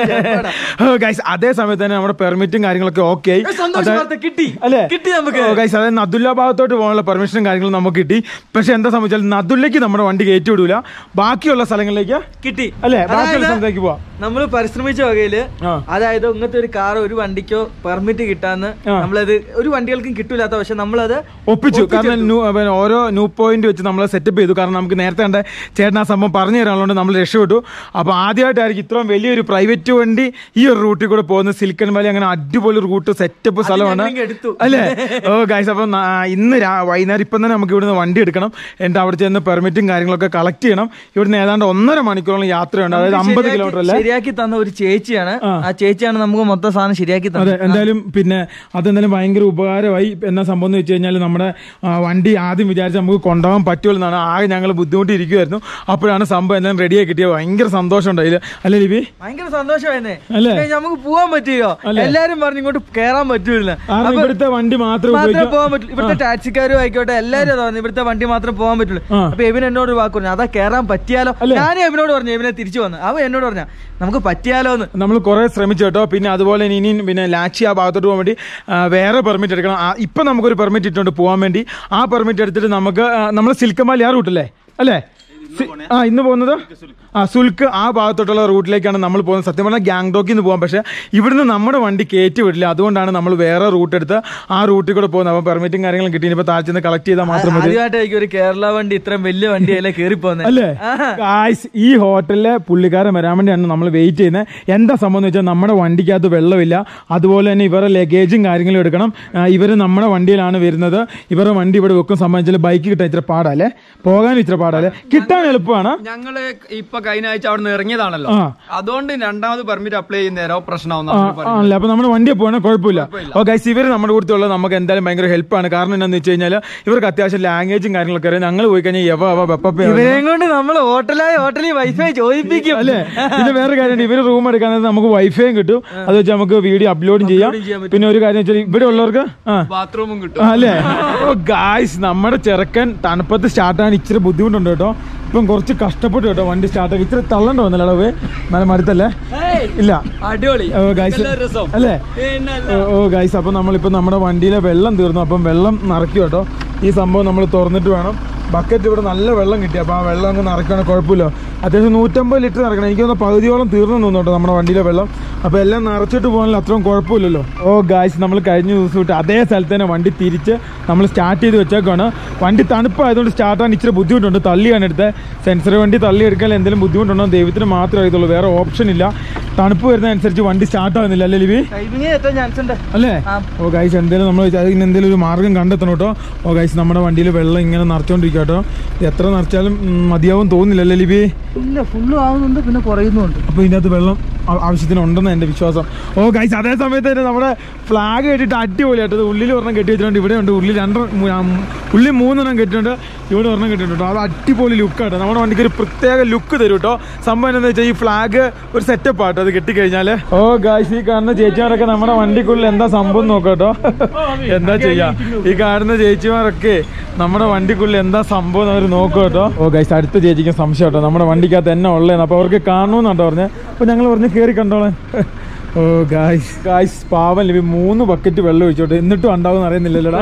അതേ സമയത്ത് തന്നെ നമ്മുടെ പെർമിറ്റും കാര്യങ്ങളൊക്കെ ഓക്കെ ആയി കിട്ടി അല്ലേ കിട്ടി നമുക്ക്. അതായത് നദുല്ല ഭാഗത്തോട്ട് പോകാനുള്ള പെർമിഷനും കാര്യങ്ങളും നമുക്ക് കിട്ടി. പക്ഷെ എന്താ സംബന്ധിച്ചാൽ നദുല്ലയ്ക്ക് നമ്മുടെ വണ്ടി കയറ്റി വിടൂല, ബാക്കിയുള്ള സ്ഥലങ്ങളിലേക്ക് കിട്ടി അല്ലേ, ബാക്കിയുള്ള സ്ഥലത്തേക്ക് പോവാം. നമ്മൾ പരിശ്രമിച്ച വകയില് അതായത് ഇങ്ങനത്തെ ഒരു കാർ ഒരു വണ്ടിക്കോ പെർമിറ്റ് കിട്ടാന്ന് നമ്മളത് ഒരു വണ്ടികൾക്കും കിട്ടൂലാത്ത, പക്ഷെ നമ്മളത് ഒപ്പിച്ചു. കാരണം ഓരോ ന്യൂ പോയിന്റ് വെച്ച് നമ്മൾ സെറ്റപ്പ് ചെയ്തു. കാരണം നമുക്ക് നേരത്തെ കണ്ട ചേട്ടൻ ആ സംഭവം പറഞ്ഞു തരാനുള്ളത് നമ്മൾ രക്ഷപ്പെട്ടു. അപ്പൊ ആദ്യമായിട്ടായിരിക്കും ഇത്രയും വലിയൊരു പ്രൈവറ്റ് വണ്ടി ഈ ഒരു റൂട്ടിൽ കൂടെ പോകുന്നത്. സിലിക്കൺ വാലി അങ്ങനെ അടിപൊളി റൂട്ട് സെറ്റപ്പ് സ്ഥലമാണ് അല്ലേ. ഓ ഗൈസ്, അപ്പം ഇന്ന് വൈകുന്നേരം ഇപ്പം തന്നെ നമുക്ക് ഇവിടുന്ന് വണ്ടി എടുക്കണം. എന്നിട്ട് അവിടെ ചെന്ന് പെർമിറ്റും കാര്യങ്ങളൊക്കെ കളക്ട് ചെയ്യണം. ഇവിടുന്ന് ഏതാണ്ട് ഒന്നര മണിക്കൂറോളം യാത്രയുണ്ട്. അതായത് അമ്പത് കിലോമീറ്റർ അല്ലേ. ശരിയാക്കി തന്ന ഒരു ചേച്ചിയാണ്, ആ ചേച്ചിയാണ് നമുക്ക് മൊത്തം സാധനം ശരിയാക്കി തന്നത്. അതെ, എന്തായാലും പിന്നെ അതെന്തായാലും ഭയങ്കര ഉപകാരമായി. എന്നാ സംഭവം എന്ന് വെച്ച് കഴിഞ്ഞാൽ നമ്മുടെ വണ്ടി ആദ്യം വിചാരിച്ച് നമുക്ക് കൊണ്ടുപോകാൻ പറ്റുമെന്നാണ്. ആകെ ഞങ്ങൾ ബുദ്ധിമുട്ടിയിരിക്കുമായിരുന്നു. അപ്പോഴാണ് സംഭവം എല്ലാം റെഡിയായി കിട്ടിയത്. ഭയങ്കര സന്തോഷം ഉണ്ടായില്ല അല്ലേ ലിബി? ഭയങ്കര സന്തോഷമായിരുന്നേ അല്ലേ. നമുക്ക് പോകാൻ പറ്റിയോ? എല്ലാരും പറഞ്ഞു ഇങ്ങോട്ട് കയറാൻ പറ്റൂല, ഇവിടുത്തെ വണ്ടി മാത്രമേ പോകാൻ പറ്റുള്ളൂ. ഇവിടുത്തെ ടാക്സിക്കാരും ആയിക്കോട്ടെ എല്ലാരും അതാണ് ഇവിടുത്തെ വണ്ടി മാത്രം പോകാൻ പറ്റുള്ളൂ. അപ്പൊ എബിൻ എന്നോട് വാക്ക് പറഞ്ഞു അതാ കയറാൻ പറ്റിയാലോ. ഞാൻ എബിനോട് പറഞ്ഞു, എബിനെ തിരിച്ചു വന്നു. അവൻ എന്നോട് പറഞ്ഞ നമുക്ക് പറ്റിയാലോ എന്ന്. നമ്മൾ കുറെ ശ്രമിച്ചു കേട്ടോ. പിന്നെ അതുപോലെ ഇനി പിന്നെ ലാച്ചി ആ ഭാഗത്തോട്ട് പോകാൻ വേണ്ടി വേറെ പെർമിറ്റ് എടുക്കണം. ഇപ്പൊ നമുക്കൊരു പെർമിറ്റ് ഇട്ടുണ്ട് പോകാൻ വേണ്ടി. ആ പെർമിറ്റ് എടുത്തിട്ട് നമുക്ക് നമ്മൾ സിൽക്കൻ വാലി ആ റൂട്ടല്ലേ അല്ലേ ആ ഇന്ന് പോകുന്നത് ആ സുൽക്ക് ആ ഭാഗത്തോട്ടുള്ള റൂട്ടിലേക്കാണ് നമ്മൾ പോകുന്നത്. സത്യം പറഞ്ഞാൽ ഗാങ്ടോക്കിൽ നിന്ന് പോകാം. പക്ഷേ ഇവിടുന്ന് നമ്മുടെ വണ്ടി കയറ്റി വിടില്ല. അതുകൊണ്ടാണ് നമ്മൾ വേറെ റൂട്ട് എടുത്ത് ആ റൂട്ടിൽ കൂടെ പോകുന്നത്. അപ്പോൾ പെർമിറ്റും കാര്യങ്ങളും കിട്ടി. ഇനിയിപ്പോൾ താഴ്ചന്ന് കളക്ട് ചെയ്താൽ മാത്രം മതി. ആദ്യമായിട്ടായിരിക്കും ഒരു കേരള വണ്ടി ഇത്രയും വലിയ വണ്ടിയല്ലേ കയറി പോകുന്നത് അല്ലേ. ഈ ഹോട്ടലിലെ പുള്ളിക്കാരൻ വരാൻ വേണ്ടിയാണ് നമ്മൾ വെയിറ്റ് ചെയ്യുന്നത്. എന്താ സംഭവം എന്ന് വെച്ചാൽ നമ്മുടെ വണ്ടിക്കകത്ത് വെള്ളമില്ല. അതുപോലെ തന്നെ ഇവരുടെ ലഗേജും കാര്യങ്ങളും എടുക്കണം. ഇവർ നമ്മുടെ വണ്ടിയിലാണ് വരുന്നത്. ഇവരുടെ വണ്ടി ഇവിടെ വെക്കും. സംബന്ധിച്ചാൽ ബൈക്ക് കിട്ടാൻ ഇത്ര പാടല്ലേ, പോകാനും ഇത്ര പാടല്ലേ, കിട്ടാൻ എളുപ്പമാണ്. ഞങ്ങള് ഇപ്പൊ കഴിഞ്ഞ ആഴ്ച അവിടെ നിന്ന് ഇറങ്ങിയതാണല്ലോ, അതുകൊണ്ട് രണ്ടാമത് പെർമിറ്റ് അപ്ലൈ ചെയ്യുന്നേരോ പ്രശ്നമാവുന്ന. അപ്പൊ നമ്മുടെ വണ്ടിയെ പോകണേ കുഴപ്പമില്ല. ഓക്കെ, ഇവര് നമ്മുടെ കൂട്ടത്തിലുള്ള നമുക്ക് എന്തായാലും ഭയങ്കര ഹെൽപ്പാണ്. കാരണം എന്താണെന്ന് വെച്ച് കഴിഞ്ഞാൽ ഇവർക്ക് അത്യാവശ്യം ലാംഗ്വേജും കാര്യങ്ങളൊക്കെ അറിയാം. ഞങ്ങൾ പോയി കഴിഞ്ഞാൽ എവ അവ വെപ്പ ഇവരെയും കൊണ്ട് നമ്മൾ ഹോട്ടലായി ഹോട്ടലിൽ വൈഫൈ ചോദിപ്പിക്കും അല്ലേ. പിന്നെ വേറെ കാര്യം, ഇവര് റൂം എടുക്കാൻ നമുക്ക് വൈഫൈയും കിട്ടും. അത് വെച്ച് നമുക്ക് വീഡിയോ അപ്ലോഡും ചെയ്യാം. പിന്നെ ഒരു കാര്യം വെച്ചാൽ ഇവിടെ ഉള്ളവർക്ക് ബാത്റൂമും കിട്ടും അല്ലേ. ഗായ്സ്, നമ്മുടെ ചെറുക്കൻ തണുപ്പത്ത് സ്റ്റാർട്ടാൻ ഇച്ചിരി ബുദ്ധിമുട്ടുണ്ട് കേട്ടോ. ഇപ്പം കുറച്ച് കഷ്ടപ്പെട്ടു കേട്ടോ വണ്ടി സ്റ്റാർട്ടാക്കി. ഇത്ര തള്ളണ്ട വന്നല്ലോ വേ നല്ല മരുത്തല്ലേ ഇല്ല അടിപൊളി ഗൈസ് അല്ലേ. ഓ ഗൈസ്, അപ്പം നമ്മളിപ്പോൾ നമ്മുടെ വണ്ടിയിലെ വെള്ളം തീർന്നു. അപ്പം വെള്ളം നിറയ്ക്കും കേട്ടോ. ഈ സംഭവം നമ്മൾ തുറന്നിട്ട് വേണം. ബക്കറ്റ് ഇവിടെ നല്ല വെള്ളം കിട്ടി. അപ്പോൾ ആ വെള്ളം അങ്ങ് നിറയ്ക്കുകയാണെങ്കിൽ കുഴപ്പമില്ല. അത്യാവശ്യം നൂറ്റമ്പത് ലിറ്റർ നിറയ്ക്കണം. എനിക്ക് തോന്നുന്നു പകുതിയോളം തീർന്നു തോന്നുന്നു കേട്ടോ നമ്മുടെ വണ്ടിയിലെ വെള്ളം. അപ്പോൾ എല്ലാം നിറച്ചിട്ട് പോകാനുള്ള അത്രയും കുഴപ്പമില്ലല്ലോ. ഓ ഗായ്സ്, നമ്മൾ കഴിഞ്ഞ ദിവസം വിട്ട് അതേ സ്ഥലത്ത് തന്നെ വണ്ടി തിരിച്ച് നമ്മൾ സ്റ്റാർട്ട് ചെയ്ത് വെച്ചേക്കാണ്. വണ്ടി തണുപ്പായതുകൊണ്ട് സ്റ്റാർട്ടാൻ ഇച്ചിരി ബുദ്ധിമുട്ടുണ്ട്. തള്ളിയാണ് എടുത്തത്. സെൻസർ വണ്ടി തള്ളി എടുക്കാൻ എന്തെങ്കിലും ബുദ്ധിമുട്ടുണ്ടോ ദൈവത്തിന് മാത്രമേ അറിയത്തുള്ളൂ. വേറെ ഓപ്ഷൻ ഇല്ല. തണുപ്പ് വരുന്നതനുസരിച്ച് വണ്ടി സ്റ്റാർട്ട് ആവുന്നില്ല അല്ലേ ലിവി അല്ലേ. ഓ ഗൈസ്, എന്തെങ്കിലും നമ്മൾ അതിന് എന്തെങ്കിലും ഒരു മാർഗം കണ്ടെത്തണം കേട്ടോ. ഓ ഗൈസ്, നമ്മുടെ വണ്ടിയിൽ വെള്ളം ഇങ്ങനെ നിറച്ചോണ്ടിരിക്കുക കേട്ടോ. എത്ര നിറച്ചാലും മതിയാവും തോന്നില്ല അല്ലേ ലിവി? ഇല്ല, ഫുള്ളും ആവുന്നുണ്ട് പിന്നെ കുറയുന്നുണ്ട്. അപ്പൊ ഇതിനകത്ത് വെള്ളം ആവശ്യത്തിന് ഉണ്ടെന്ന് എൻ്റെ വിശ്വാസം. ഓ ഗൈസ്, അതേ സമയത്ത് തന്നെ നമ്മുടെ ഫ്ലാഗ് കെട്ടിയിട്ട് അടിപൊളിയായിട്ട് ഉള്ളിൽ ഒരെണ്ണം കെട്ടി വെച്ചിട്ടുണ്ട്. ഇവിടെ ഉണ്ട് ഉള്ളിൽ രണ്ടെണ്ണം, ഉള്ളിൽ മൂന്നെണ്ണം കെട്ടിയിട്ടുണ്ട്. ഇവിടെ ഒരെണ്ണം കെട്ടിയിട്ടുണ്ട്. അത് അടിപൊളി ലുക്കാട്ടോ. നമ്മുടെ വണ്ടിക്ക് ഒരു പ്രത്യേക ലുക്ക് തരും കേട്ടോ. സംഭവം എന്താണെന്ന് വെച്ചാൽ ഈ ഫ്ലാഗ് ഒരു സെറ്റപ്പ് ആട്ടോ അത് കെട്ടിക്കഴിഞ്ഞാൽ. ഓ ഗൈസ്, ഈ കാണുന്ന ചേച്ചിമാരൊക്കെ നമ്മുടെ വണ്ടിക്കുള്ളിൽ എന്താ സംഭവം നോക്കാട്ടോ. എന്താ ചെയ്യാ, ഈ കാണുന്ന ചേച്ചിമാരൊക്കെ നമ്മുടെ വണ്ടിക്കുള്ളിൽ എന്താ സംഭവം അവർ നോക്കുക കേട്ടോ. ഓ ഗൈസ്, അടുത്ത ചേച്ചിക്ക് സംശയം കേട്ടോ നമ്മുടെ വണ്ടിക്കകത്ത് എന്നെ ഉള്ളതെന്ന്. അപ്പോൾ അവർക്ക് കാണണമെന്നാട്ടോ പറഞ്ഞത്. അപ്പോൾ ഞങ്ങൾ പറഞ്ഞ് കയറി കണ്ടോളാൻ. ഓ ഗായ്സ് ഗായ്സ് പാവം ലിവി മൂന്ന് ബക്കറ്റ് വെള്ളം ഒഴിച്ചോട്ടെ, എന്നിട്ടും ഉണ്ടാവും അറിയുന്നില്ലല്ലോടാ.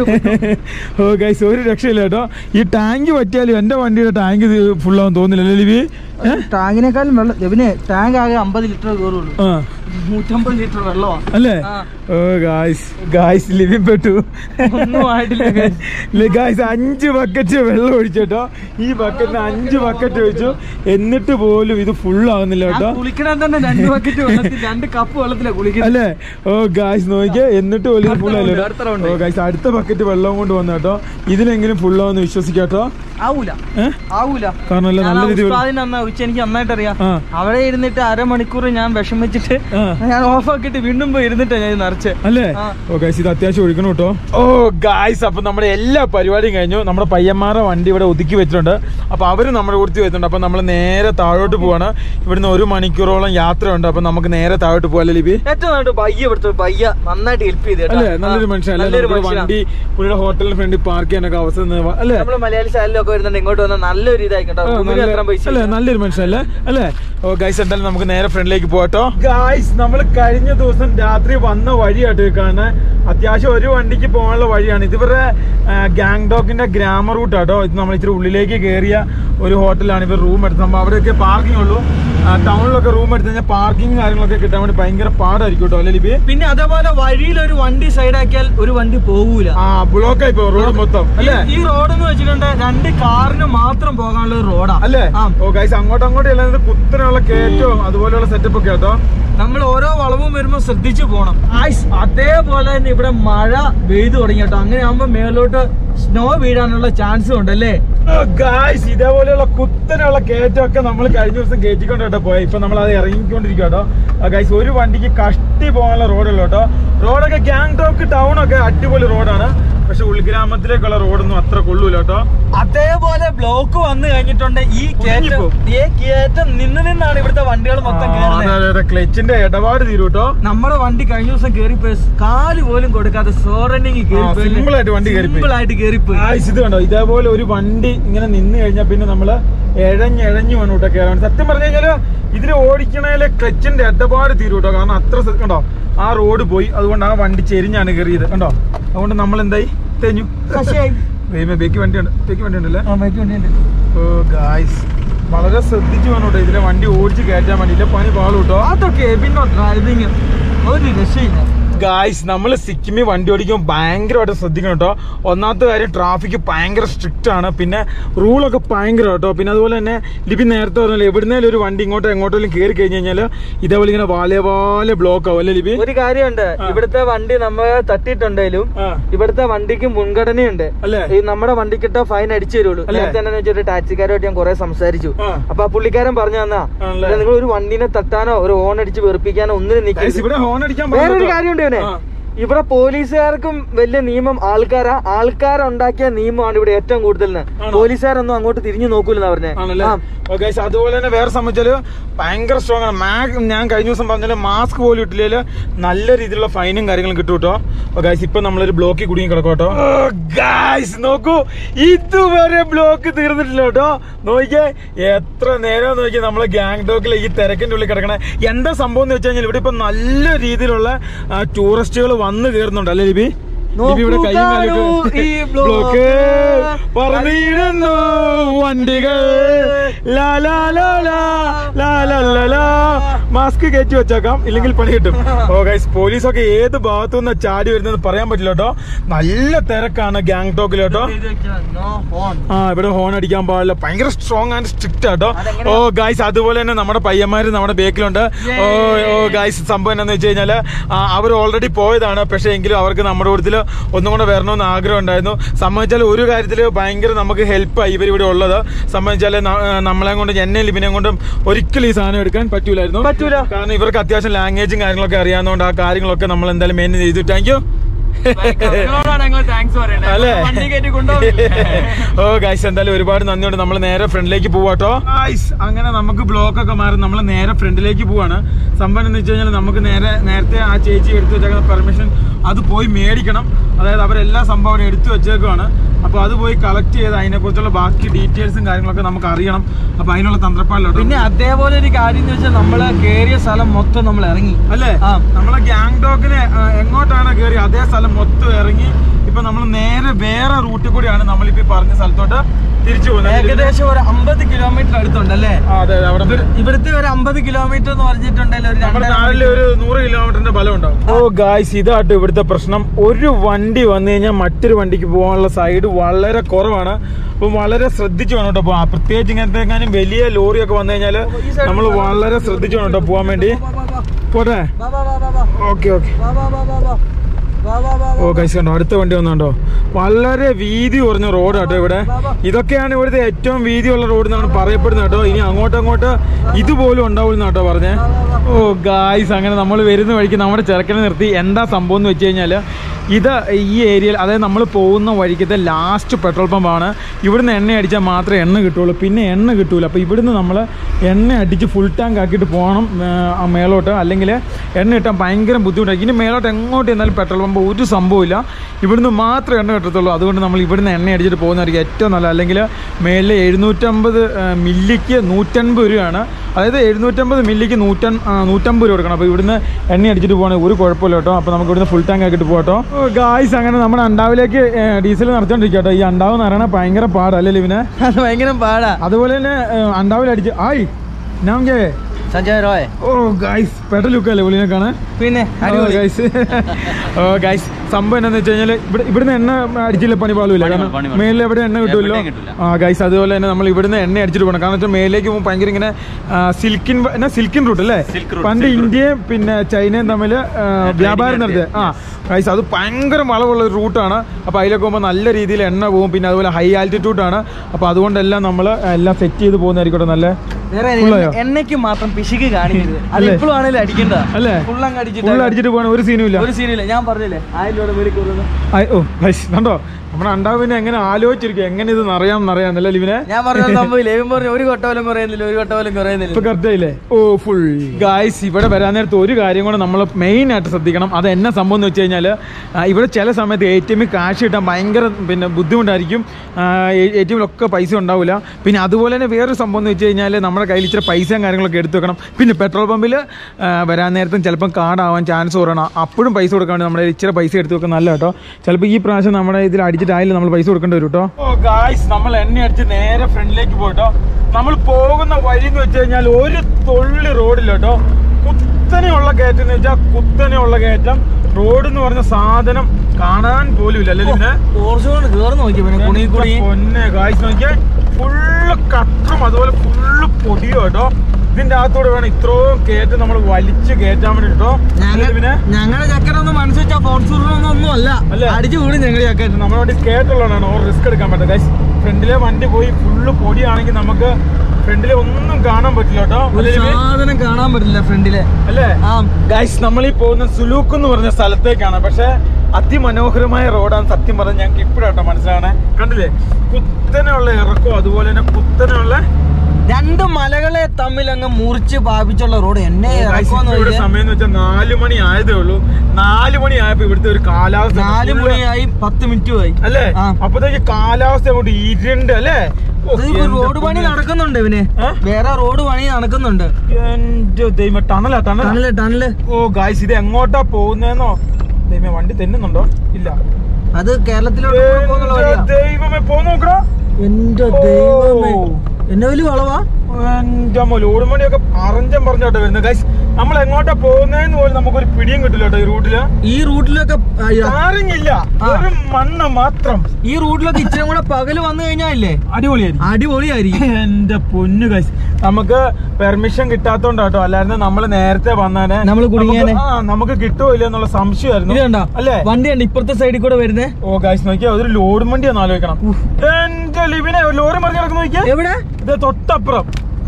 ഓ ഗായ്സ്, ഒരു രക്ഷയില്ല കേട്ടോ. ഈ ടാങ്ക് പറ്റിയാലും എന്റെ വണ്ടിയുടെ ടാങ്ക് ഫുള്ളാവും തോന്നില്ലല്ലോ ലിവി. ടാങ്കിനേക്കാളും വെള്ളം പിന്നെ ടാങ്ക് ആകെ അമ്പത് ലിറ്റർ കയറുള്ളൂ, നൂറ്റമ്പത് ലിറ്റർ വെള്ളമാണ് അല്ലേ. ഓ ഗായ്സ് ഗായ്സ് ലിവി പെട്ടു. ഒന്നും ആയിട്ടില്ല ഗായ്സ്, അഞ്ച് ബക്കറ്റ് വെള്ളം ഒഴിച്ചോട്ടോ. ഈ ബക്കറ്റിന് അഞ്ച് ബക്കറ്റ് ഒഴിച്ചു, എന്നിട്ട് പോലും ഇത് ഫുൾ ആവുന്നില്ല കേട്ടോ. കുളിക്കണം തന്നെ രണ്ട് ബക്കറ്റ് വെള്ളത്തിൽ രണ്ട് കപ്പ് വെള്ളത്തിലാണ് കുളിക്കുന്നത് അല്ലേ. ഓ ഗായ്സ് നോക്കിയാ, എന്നിട്ട് പോലും ഫുൾ ആയില്ലോ. ഓ ഗായ്സ്, അടുത്ത ബക്കറ്റ് വെള്ളം കൊണ്ട് വന്നു കേട്ടോ. ഇതിലെങ്കിലും ഫുൾ ആവുമെന്ന് വിശ്വസിക്കാട്ടോ. ആവൂല ആവൂല കാരണം നല്ല രീതിയിൽ എനിക്ക് നന്നായിട്ട് അറിയാം. അവിടെ ഇരുന്നിട്ട് അരമണിക്കൂർ ഞാൻ വിഷമിച്ചിട്ട് ഞാൻ ഓഫ് ആക്കിയിട്ട് വീണ്ടും പോയി ഇരുന്നിട്ടാ ഞാൻ നിറച്ച് അല്ലേ? ഓ ഗൈസ് ഇത് അത്യാവശ്യം ഒഴിക്കണം കേട്ടോ. ഓ ഗൈസ് അപ്പൊ നമ്മുടെ എല്ലാ പരിപാടിയും കഴിഞ്ഞു. നമ്മുടെ പയ്യന്മാരുടെ വണ്ടി ഇവിടെ ഒതുക്കി വെച്ചിട്ടുണ്ട്. അപ്പൊ അവര് നമ്മുടെ കൊടുത്ത് വെച്ചിട്ടുണ്ട്. അപ്പൊ നമ്മൾ നേരെ താഴോട്ട് പോവാണ്. ഇവിടുന്ന് ഒരു മണിക്കൂറോളം യാത്ര ഉണ്ട്. അപ്പൊ നമുക്ക് നേരെ താഴോട്ട് പോവാല്ലേ ലിബി? ഏറ്റവും പയ്യ ഇവിടുത്തെ പയ്യ നന്നായിട്ട് ഹെൽപ്പ് ചെയ്ത് അല്ലേ? നല്ലൊരു മനുഷ്യല്ലേ? വണ്ടി പുള്ളിയുടെ ഹോട്ടലിന് ഫ്രണ്ട് പാർക്ക് ചെയ്യാനൊക്കെ അവസരം അല്ലേ? നമ്മള് മലയാളി ചാനലൊക്കെ വരുന്നുണ്ട് ഇങ്ങോട്ട് വന്നാൽ നല്ലൊരു ഇതായിക്കോട്ടെ അല്ലേ? നല്ലൊരു മനുഷ്യല്ലേ അല്ലേ? ഓ ഗൈസ് എന്തായാലും നമുക്ക് നേരെ ഫ്രണ്ടിലേക്ക് പോകട്ടോ. ഗൈസ് നമ്മൾ കഴിഞ്ഞ ദിവസം രാത്രി വന്ന വഴിയായിട്ട് കാണുന്നത്. അത്യാവശ്യം ഒരു വണ്ടിക്ക് പോകാനുള്ള വഴിയാണ്. ഇതിവരുടെ ഗാങ്ടോക്കിന്റെ ഗ്രാമർ റൂട്ട് ആട്ടോ. ഇത് നമ്മൾ ഇച്ചിരി ഉള്ളിലേക്ക് കയറിയ ഒരു ഹോട്ടലാണ് ഇവർ റൂം എടുത്തത്. അപ്പൊ അവിടെയൊക്കെ പാർക്കിംഗ് ഉള്ളൂ. ടൗണിലൊക്കെ റൂം എടുത്തു കഴിഞ്ഞാൽ പാർക്കിംഗ് കാര്യങ്ങളൊക്കെ കിട്ടാൻ വേണ്ടി ഭയങ്കര പാടായിരിക്കും കേട്ടോ അല്ലേ ലിബി? പിന്നെ അതേപോലെ വഴിയിൽ ഒരു വണ്ടി സൈഡാക്കിയാൽ ഒരു വണ്ടി പോകൂല. ആ ബ്ലോക്ക് ആയി പോകും റോഡ് മൊത്തം അല്ലേ? ഈ റോഡ് എന്ന് വെച്ചിട്ടുണ്ട് രണ്ട് കാറിന് മാത്രം പോകാനുള്ള ഒരു റോഡാ അല്ലേ? ഓ ഗൈസ് അങ്ങോട്ടും അങ്ങോട്ടും അല്ലാതെ കുത്തനുള്ള കയറ്റവും അതുപോലെയുള്ള സെറ്റപ്പ് ഒക്കെ കേട്ടോ. നമ്മൾ ഓരോ വളവും വരുമ്പോ ശ്രദ്ധിച്ചു പോണം. അതേപോലെ തന്നെ ഇവിടെ മഴ പെയ്തു തുടങ്ങി കേട്ടോ. അങ്ങനെ ആകുമ്പോ മേലോട്ട് സ്നോ വീഴാനുള്ള ചാൻസും ഉണ്ടല്ലേ ഗൈസ്? ഇതേപോലെയുള്ള കുത്തനുള്ള കയറ്റമൊക്കെ നമ്മൾ കഴിഞ്ഞ ദിവസം കയറ്റിക്കൊണ്ട് കേട്ടോ പോയി. ഇപ്പൊ നമ്മൾ അത് ഇറങ്ങിക്കൊണ്ടിരിക്കും കേട്ടോ ഗൈസ്. ഒരു വണ്ടിക്ക് കഷ്ടി പോകാനുള്ള റോഡുള്ളൂ കേട്ടോ. റോഡൊക്കെ ഗാങ്ടോക്ക് ടൗൺ ഒക്കെ അടിപൊളി റോഡാണ്. പക്ഷെ ഉൾഗ്രാമത്തിലേക്കുള്ള റോഡൊന്നും അത്ര കൊള്ളൂല കേട്ടോ. അതേപോലെ ബ്ലോക്ക് വന്നു കഴിഞ്ഞിട്ടുണ്ട്. ഈ കയറ്റം ഈ കയറ്റം നിന്ന് നിന്നാണ് ഇവിടുത്തെ വണ്ടികൾ മൊത്തം കയറുന്നത്. ക്ലച്ചിന്റെ ഇടപാട് തീരും കേട്ടോ. നമ്മുടെ വണ്ടി കഴിഞ്ഞ ദിവസം കയറിപ്പോയി കാല് പോലും കൊടുക്കാതെ സോറണ്ടിങ് സിമ്പിൾ ആയിട്ട് വണ്ടി സിമ്പിൾ ആയിട്ട് കയറിപ്പോയി. ഇത് കണ്ടോ? ഇതേപോലെ ഒരു വണ്ടി ഇങ്ങനെ നിന്ന് കഴിഞ്ഞാൽ പിന്നെ നമ്മള് എഴഞ്ഞെഴഞ്ഞു വേണം കേട്ടോ കയറാൻ. സത്യം പറഞ്ഞു കഴിഞ്ഞാല് ഇതിന് ഓടിക്കണേലെ ക്ലച്ചിന്റെ ഇടപാട് തീരും കേട്ടോ. കാരണം അത്ര കണ്ടോ ആ റോഡ് പോയി. അതുകൊണ്ട് ആ വണ്ടി ചെരിഞ്ഞാണ് കയറിയത് കണ്ടോ. അതുകൊണ്ട് നമ്മൾ എന്തായി തെഞ്ഞു. ബേക്ക് വണ്ടിയുണ്ട് ബേക്ക് വണ്ടി ഉണ്ടല്ലേ? ഓ ഗായ്സ് വളരെ ശ്രദ്ധിച്ചു വേണം കേട്ടോ ഇതിലെ വണ്ടി ഓടിച്ച് കയറ്റാൻ വേണ്ടിയില്ല. പണി പാളു കേട്ടോ. അതൊക്കെ പിന്നെ ഡ്രൈവിങ് ഒരു രക്ഷയില്ല. ഗായ്സ് നമ്മൾ സിക്കിമിൽ വണ്ടി ഓടിക്കുമ്പോൾ ഭയങ്കരമായിട്ട് ശ്രദ്ധിക്കണം കേട്ടോ. ഒന്നാമത്തെ കാര്യം ട്രാഫിക് ഭയങ്കര സ്ട്രിക്റ്റ് ആണ്. പിന്നെ റൂളൊക്കെ ഭയങ്കര കേട്ടോ. പിന്നെ അതുപോലെ തന്നെ ലിപി നേരത്തെ പറഞ്ഞാൽ എവിടുന്നേലും ഒരു വണ്ടി ഇങ്ങോട്ടോ എങ്ങോട്ടെങ്കിലും കയറി കഴിഞ്ഞ് കഴിഞ്ഞാൽ ഇതേപോലെ ഇങ്ങനെ വാലെ വാലെ ബ്ലോക്ക് ആവും അല്ലേ ലിപി? ഒരു കാര്യമുണ്ട്, ഇവിടുത്തെ വണ്ടി നമ്മൾ തട്ടിയിട്ടുണ്ടെങ്കിലും ഇവിടുത്തെ വണ്ടിക്ക് മുൻഗണനയുണ്ട് അല്ലേ? ഈ നമ്മുടെ വണ്ടിക്കിട്ട ഫൈൻ അടിച്ചു തരുള്ളൂ. നേരത്തെ എന്താണെന്ന് വെച്ചിട്ട് ടാക്സിക്കാരുമായിട്ട് ഞാൻ കുറെ സംസാരിച്ചു. അപ്പൊ ആ പുള്ളിക്കാരൻ പറഞ്ഞു തന്നാ നിങ്ങൾ ഒരു വണ്ടിനെ തട്ടാനോ ഒരു ഹോൺ അടിച്ച് വെറുപ്പിക്കാനോ ഒന്നിനും നിൽക്കില്ല. വേറൊരു കാര്യമുണ്ട്, ഇവിടെ പോലീസുകാർക്കും വലിയ നിയമം ആൾക്കാരാ ആൾക്കാരുണ്ടാക്കിയ നിയമമാണ് ഇവിടെ ഏറ്റവും കൂടുതൽ. പോലീസുകാരൊന്നും അങ്ങോട്ട് തിരിഞ്ഞു നോക്കൂലെന്നാ പറഞ്ഞേ. അതുപോലെ തന്നെ വേറെ സംബന്ധിച്ചാല് ഭയങ്കര സ്ട്രോങ് ആണ്. ഞാൻ കഴിഞ്ഞ ദിവസം പറഞ്ഞാല് മാസ്ക് പോലും ഇട്ടില്ലേല് നല്ല രീതിയിലുള്ള ഫൈനും കാര്യങ്ങളും കിട്ടും കേട്ടോ. ഗൈസ് ഇപ്പൊ നമ്മളൊരു ബ്ലോക്കിൽ കുടുങ്ങി കിടക്കും കേട്ടോ. ഗൈസ് നോക്കൂ, ഇതുവരെ ബ്ലോക്ക് തീർന്നിട്ടില്ല കേട്ടോ. നോക്കിയേ എത്ര നേരം നോക്കിയാൽ നമ്മളെ ഗാങ്ടോക്കിൽ ഈ തിരക്കിന്റെ ഉള്ളിൽ കിടക്കണേ. എന്താ സംഭവം എന്ന് വെച്ച് കഴിഞ്ഞാൽ ഇവിടെ ഇപ്പൊ നല്ല രീതിയിലുള്ള ടൂറിസ്റ്റുകൾ വന്ന് കയറുന്നുണ്ട് അല്ലേ ലിബി? ഇവിടെ കയ്യും കാലിട്ട് ബ്ലോക്ക് പറഞ്ഞിരുന്നു വണ്ടികൾ മാസ്ക് കയറ്റി വെച്ചേക്കാം ഇല്ലെങ്കിൽ പണി കിട്ടും. ഓ ഗൈസ് പോലീസൊക്കെ ഏത് ഭാഗത്തു നിന്ന് ചാടി വരുന്നത് പറയാൻ പറ്റില്ല കേട്ടോ. നല്ല തിരക്കാണ് ഗാങ്ടോക്കിൽ കേട്ടോ. ആ ഇവിടെ ഹോൺ അടിക്കാൻ പാടില്ല. ഭയങ്കര സ്ട്രോങ് ആൻഡ് സ്ട്രിക്റ്റ് ആട്ടോ. ഓ ഗൈസ് അതുപോലെ തന്നെ നമ്മുടെ പയ്യന്മാര് നമ്മുടെ ബേക്കിലുണ്ട്. ഓ ഓ ഗൈസ് സംഭവം എന്താന്ന് വെച്ച് കഴിഞ്ഞാല് അവർ ഓൾറെഡി പോയതാണ്. പക്ഷെ എങ്കിലും അവർക്ക് നമ്മുടെ കൂട്ടത്തില് ഒന്നും കൂടെ വരണമെന്ന് ആഗ്രഹം ഉണ്ടായിരുന്നു. സംബന്ധിച്ചാൽ ഒരു കാര്യത്തില് ഭയങ്കര നമുക്ക് ഹെൽപ്പായി ഇവരിവിടെ ഉള്ളത്. സംബന്ധിച്ചാല് നമ്മളെ കൊണ്ട് എന്നെ ലിബിനെ കൊണ്ടും ഒരിക്കലും ഈ സാധനം എടുക്കാൻ പറ്റൂലായിരുന്നു. പറ്റൂല, കാരണം ഇവർക്ക് അത്യാവശ്യം ലാംഗ്വേജും കാര്യങ്ങളൊക്കെ അറിയാവുന്നതുകൊണ്ട് ആ കാര്യങ്ങളൊക്കെ നമ്മൾ എന്തായാലും മെയിൻ ചെയ്തു. താങ്ക് യു അല്ലേ? ഓ ഗൈസ് എന്തായാലും ഒരുപാട് നന്ദിയുണ്ട്. നമ്മൾ നേരെ ഫ്രണ്ടിലേക്ക് പോവാട്ടോ. ഗൈസ് അങ്ങനെ നമുക്ക് ബ്ലോക്ക് ഒക്കെ മാറി നമ്മൾ നേരെ ഫ്രണ്ടിലേക്ക് പോവാണ്. സംഭവം എന്ന് വെച്ച് കഴിഞ്ഞാൽ നമുക്ക് നേരെ നേരത്തെ ആ ചേച്ചി എടുത്തു വെച്ചേക്കുന്ന പെർമിഷൻ അത് പോയി മേടിക്കണം. അതായത് അവരെല്ലാ സംഭവം എടുത്തു വെച്ചേക്കുവാണ്. അപ്പൊ അത് പോയി കളക്ട് ചെയ്ത് അതിനെ കുറിച്ചുള്ള ബാക്കി ഡീറ്റെയിൽസും കാര്യങ്ങളൊക്കെ നമുക്ക് അറിയണം. അപ്പൊ അതിനുള്ള തന്ത്രപ്പാടിലോട്ടോ. പിന്നെ അതേപോലെ ഒരു കാര്യം എന്ന് വെച്ചാൽ നമ്മള് കേറിയ സ്ഥലം മൊത്തം നമ്മൾ ഇറങ്ങി അല്ലേ? നമ്മളെ ഗാങ്ടോക്കിന് എങ്ങോട്ടാണ് കയറി അതേ സ്ഥലം മൊത്തം ഇറങ്ങി. ഇപ്പൊ നമ്മൾ നേരെ വേറെ റൂട്ടിൽ കൂടിയാണ് നമ്മളിപ്പോ പറഞ്ഞ സ്ഥലത്തോട്ട് തിരിച്ചു പോകുന്നത്. ഏകദേശം ഒരു അമ്പത് കിലോമീറ്റർ അടുത്തുണ്ടല്ലേ? അതെ, അവിടെ ഇവിടുത്തെ ഒരു അമ്പത് കിലോമീറ്റർ എന്ന് പറഞ്ഞിട്ടുണ്ടെങ്കിൽ നമ്മുടെ നാട്ടില് ഒരു നൂറ് കിലോമീറ്ററിന്റെ ബലം ഉണ്ടാവും. ഓ ഗായ്സ് ഇതാട്ടോ ഇവിടുത്തെ പ്രശ്നം. ഒരു വണ്ടി വന്നു കഴിഞ്ഞാൽ മറ്റൊരു വണ്ടിക്ക് പോകാനുള്ള സൈഡ് വളരെ കുറവാണ്. അപ്പൊ വളരെ ശ്രദ്ധിച്ചു വേണം കേട്ടോ പോവാൻ. പ്രത്യേകിച്ച് ഇങ്ങനത്തെ എങ്ങാനും വലിയ ലോറിയൊക്കെ വന്നു കഴിഞ്ഞാല് നമ്മൾ വളരെ ശ്രദ്ധിച്ചു വേണം കേട്ടോ പോവാൻ വേണ്ടി. പോട്ടെ, ഓക്കെ ഓക്കെ. ഓ ഗൈസ് കണ്ടോ, അടുത്ത വണ്ടി വന്നുണ്ടോ. വളരെ വീതി കുറഞ്ഞ റോഡാട്ടോ ഇവിടെ. ഇതൊക്കെയാണ് ഇവിടുത്തെ ഏറ്റവും വീതിയുള്ള റോഡ് എന്നാണ് പറയപ്പെടുന്നത് കേട്ടോ. ഇനി അങ്ങോട്ടും അങ്ങോട്ട് ഇതുപോലും ഉണ്ടാവില്ല കേട്ടോ പറഞ്ഞേ. ഓ ഗൈസ്, അങ്ങനെ നമ്മൾ വരുന്ന വഴിക്ക് നമ്മുടെ ചെറുക്കനെ നിർത്തി. എന്താ സംഭവം എന്ന് വെച്ച് കഴിഞ്ഞാൽ, ഇത് ഈ ഏരിയയിൽ, അതായത് നമ്മൾ പോകുന്ന വഴിക്കത്തെ ലാസ്റ്റ് പെട്രോൾ പമ്പാണ്. ഇവിടുന്ന് എണ്ണ അടിച്ചാൽ മാത്രമേ എണ്ണ കിട്ടുള്ളൂ, പിന്നെ എണ്ണ കിട്ടൂല. അപ്പോൾ ഇവിടുന്ന് നമ്മൾ എണ്ണ അടിച്ച് ഫുൾ ടാങ്ക് ആക്കിയിട്ട് പോകണം മേലോട്ട്, അല്ലെങ്കിൽ എണ്ണ കിട്ടാൻ ഭയങ്കര ബുദ്ധിമുട്ടായിരിക്കും. ഇനി മേലോട്ട് എങ്ങോട്ട് ചെന്നാലും പെട്രോൾ പമ്പ് ഒരു സംഭവമില്ല, ഇവിടുന്ന് മാത്രമേ എണ്ണ കിട്ടത്തുള്ളൂ. അതുകൊണ്ട് നമ്മൾ ഇവിടുന്ന് എണ്ണ അടിച്ചിട്ട് പോകുന്നതായിരിക്കും ഏറ്റവും നല്ലത്. അല്ലെങ്കിൽ മേളിൽ എഴുന്നൂറ്റമ്പത് മില്ലിക്ക് നൂറ്റൻപത് രൂപയാണ്, അതായത് എഴുന്നൂറ്റമ്പത് മില്ലിക്ക് നൂറ്റൻ നൂറ്റമ്പത് രൂപ കൊടുക്കണം. അപ്പോൾ ഇവിടുന്ന് എണ്ണ അടിച്ചിട്ട് പോകണമെങ്കിൽ ഒരു കുഴപ്പമില്ല കേട്ടോ. അപ്പോൾ നമുക്ക് ഇവിടുന്ന് ഫുൾ ടാങ്ക് ആക്കിയിട്ട് പോകട്ടോ. ഗായ്സ്, അങ്ങനെ നമ്മുടെ അണ്ടാവിലേക്ക് ഡീസൽ നിറച്ചോണ്ടിരിക്കുക കേട്ടോ. ഈ അണ്ടാവ് നിറയണ ഭയങ്കര പാടല്ലേ ഇവന്? ഭയങ്കര പാടാ. അതുപോലെ തന്നെ അണ്ടാവിൽ അടിച്ച് ആയി ഞാൻ സഞ്ജയ് റോയ്. ഓ ഗൈസ്, പെട്ട ലുക്കല്ലേ പുള്ളിനെ കാണാൻ. പിന്നെ ഗൈസ് ഓ ഗൈസ്, സംഭവം എന്താണെന്ന് വെച്ച് കഴിഞ്ഞാൽ ഇവിടെ ഇവിടുന്ന് എണ്ണ അടിച്ചില്ല പണി പാലുമില്ല, കാരണം മേലിൽ എവിടെ എണ്ണ കിട്ടുമല്ലോ. ആ ഗൈസ്, അതുപോലെ തന്നെ നമ്മൾ ഇവിടുന്ന് എണ്ണ അടിച്ചിട്ട് പോകണം. കാരണം വെച്ചാൽ മേലേക്ക് പോകുമ്പോൾ ഭയങ്കര ഇങ്ങനെ സിൽക്കിൻ എന്നാ സിൽക്കിൻ റൂട്ട് അല്ലേ, പണ്ട് ഇന്ത്യയും പിന്നെ ചൈനയും തമ്മിൽ വ്യാപാരം നടത്തിയത്. ആ ഗൈസ്, അത് ഭയങ്കര വളവുള്ള ഒരു റൂട്ടാണ്. അപ്പോൾ അതിലേക്ക് പോകുമ്പോൾ നല്ല രീതിയിൽ എണ്ണ പോകും. പിന്നെ അതുപോലെ ഹൈ ആൾട്ടിറ്റ്യൂഡാണ്. അപ്പോൾ അതുകൊണ്ടെല്ലാം നമ്മൾ എല്ലാം സെറ്റ് ചെയ്ത് പോകുന്നതായിരിക്കട്ടെ. നല്ല എണ്ണയ്ക്ക് മാത്രം പിശുക്ക് കാണിക്കരുത്, അത് എപ്പോഴും ആണെങ്കിലും അടിക്കണ്ട അല്ലേ. ഫുൾ അടിച്ചിട്ട് പോകണം, ഒരു സീനും ഇല്ല, ഒരു സീനില്ല. ഞാൻ പറഞ്ഞില്ലേ ആയിരം രൂപ മേടിക്ക്. ഓ ഗൈസ് കണ്ടോ, നമ്മുടെ അണ്ടാവിനെ എങ്ങനെ ആലോചിച്ചിരിക്കും, എങ്ങനെ ഇത് അറിയാമെന്നറിയാന്നല്ലേ ലിവിനെ. ഞാൻ പറഞ്ഞ സംഭവില്ലേ, ഒരു കൊട്ടവലും പറയുന്നില്ല, ഒരു കൊട്ടവലും പറയുന്നില്ല. ഇപ്പൊ കറക്റ്റ് ആയില്ലേ? ഓ ഫുൾ. ഗൈസ്, ഇവിടെ വരാൻ നേരത്ത് ഒരു കാര്യം കൂടെ നമ്മൾ മെയിൻ ആയിട്ട് ശ്രദ്ധിക്കണം. അത് എന്നാ സംഭവം എന്ന് വെച്ച് കഴിഞ്ഞാൽ, ഇവിടെ ചില സമയത്ത് എ ടി എമ്മിൽ കാശ് കിട്ടാൻ ഭയങ്കര പിന്നെ ബുദ്ധിമുട്ടായിരിക്കും. എ ടി എമ്മിലൊക്കെ പൈസ ഉണ്ടാവില്ല. പിന്നെ അതുപോലെ തന്നെ വേറൊരു സംഭവം എന്ന് വെച്ച് കഴിഞ്ഞാൽ, നമ്മുടെ കയ്യിൽ ഇച്ചിരി പൈസയും കാര്യങ്ങളൊക്കെ എടുത്തു വെക്കണം. പിന്നെ പെട്രോൾ പമ്പിൽ വരാൻ നേരത്തും ചിലപ്പം കാർഡാവാൻ ചാൻസ് കുറയണം. അപ്പോഴും പൈസ കൊടുക്കാൻ വേണ്ടി നമ്മുടെ ഇച്ചിരി പൈസ എടുത്ത് വെക്കാൻ നല്ല കേട്ടോ. ചിലപ്പോൾ ഈ പ്രാവശ്യം നമ്മുടെ ഇതിൽ അടിച്ചിട്ടായാലും നമ്മൾ പൈസ കൊടുക്കേണ്ടി വരും കേട്ടോ. ഓ ഗായ്സ്, നമ്മൾ എണ്ണ അടിച്ച് നേരെ ഫ്രണ്ടിലേക്ക് പോയിട്ടോ. നമ്മൾ പോകുന്ന വഴി എന്ന് വെച്ച് കഴിഞ്ഞാൽ ഒരു തൊള്ളി റോഡില്ല കേട്ടോ. കുത്തനെയുള്ള കയറ്റം എന്ന് വെച്ചാൽ കുത്തനെയുള്ള കയറ്റം. റോഡ് എന്ന് പറഞ്ഞ സാധനം കാണാൻ പോലും ഇല്ല അല്ലേ. പൊന്നെ ഗായ്സ്, നോക്കിയാൽ ഫുള്ള് കട്ടറും അതുപോലെ ഫുള്ള് പൊടിയോ കേട്ടോ. ഇതിന്റെ അകത്തൂടെ വേണം ഇത്രയും കയറ്റം നമ്മൾ വലിച്ച് കയറ്റാൻ വേണ്ടി കേട്ടോ. ഞങ്ങളുടെ ചക്കരൊന്നും മനസ്സിലാ ഫോർച്യൂണറൊന്നും അല്ല, അടിച്ചു കൂടി ഞങ്ങളുടെ ചക്കര. നമ്മുടെ വണ്ടി കേട്ടുള്ളതാണ്, ഓർ റിസ്ക് എടുക്കാൻ പറ്റും ഗൈസ്. ഫ്രണ്ടിലെ വണ്ടി പോയി ഫുള്ള് പൊടിയാണെങ്കിൽ നമുക്ക് ഫ്രണ്ടിലെ ഒന്നും കാണാൻ പറ്റില്ല കേട്ടോ. സാധനം കാണാൻ പറ്റില്ല ഫ്രണ്ടിലെ അല്ലേ. ഗൈസ്, നമ്മൾ ഈ പോകുന്ന സുലൂക്ക് എന്ന് പറഞ്ഞ സ്ഥലത്തേക്കാണ്. പക്ഷെ അതിമനോഹരമായ റോഡാണ് സത്യം പറഞ്ഞാൽ ഞങ്ങൾക്ക് ഇപ്പോഴാട്ടോ മനസ്സിലാവണേ. കണ്ടില്ലേ, കുത്തനെയുള്ള ഇറക്കോ അതുപോലെ തന്നെ കുത്തനെയുള്ള രണ്ട് മലകളെ തമ്മിൽ അങ്ങ് മുറിച്ച് പാപിച്ചുള്ള റോഡ്. എന്നെ ഇവിടെ സമയം എന്ന് വെച്ചാൽ നാലു മണി ആയതേ ഉള്ളൂ. നാലു മണി ആയപ്പോ ഇവിടുത്തെ ഒരു കാലാവസ്ഥ നാലു മണിയായി പത്ത് മിനിറ്റ് ആയി അല്ലേ. അപ്പത്തേക്ക് കാലാവസ്ഥ അങ്ങോട്ട് ഇരുണ്ട് അല്ലേ. റോഡ് പണി നടക്കുന്നുണ്ട് ഇവന്, വേറെ റോഡ് പണി നടക്കുന്നുണ്ട്. എന്റെ ദൈവം, ടണലാ ടണല് ടണല്. ഓ ഗായ്സ്, ഇത് എങ്ങോട്ടാ പോകുന്നേന്നോ ദൈവമേ. വണ്ടി തെന്നുന്നുണ്ടോ? ഇല്ല, അത് കേരളത്തിലോട്ട് ദൈവമേ പോ നോക്കടാ. എന്റെ ദൈവമേ, എന്നെ വലിയ വളവാ. എന്റെ അമ്മ, ലോഡ് മണിയൊക്കെ അറഞ്ചം പറഞ്ഞോട്ടെ വരുന്നത് ഗൈസ്. നമ്മൾ എങ്ങോട്ടാ പോകുന്നതെന്ന് പോലും നമുക്കൊരു പിടിയും കിട്ടില്ല കേട്ടോ. ഈ റൂട്ടില് ഈ റൂട്ടിലൊക്കെ ആറിങ്ങില്ല, ഒരു മണ്ണ് മാത്രം. ഈ റൂട്ടിലൊക്കെ ഇച്ചിരി കൂടെ പകല് വന്നു കഴിഞ്ഞാലേ അടിപൊളിയായിരിക്കും, അടിപൊളിയായിരിക്കും. എന്റെ പൊന്നു ഗൈസ്, നമുക്ക് പെർമിഷൻ കിട്ടാത്തോണ്ടാട്ടോ. അല്ലായിരുന്നു നമ്മള് നേരത്തെ വന്നാനെ നമ്മള് കുടുങ്ങിയാനെ. ആ നമുക്ക് കിട്ടുമോ ഇല്ല എന്നുള്ള സംശയമായിരുന്നു അല്ലേ. വണ്ടി ഉണ്ട് ഇപ്പുറത്തെ സൈഡിൽ കൂടെ വരുന്നേ. ഓ ഗൈസ്, നോക്കിയാ ഒരു ലോഡ് വണ്ടിയാന്ന് ആലോചിക്കണം. എന്റെ ലിവിനെ ലോറി മറിഞ്ഞ് കിടക്കുന്ന നോക്കിയാ. എവിടെ? ഇത് തൊട്ടപ്പുറം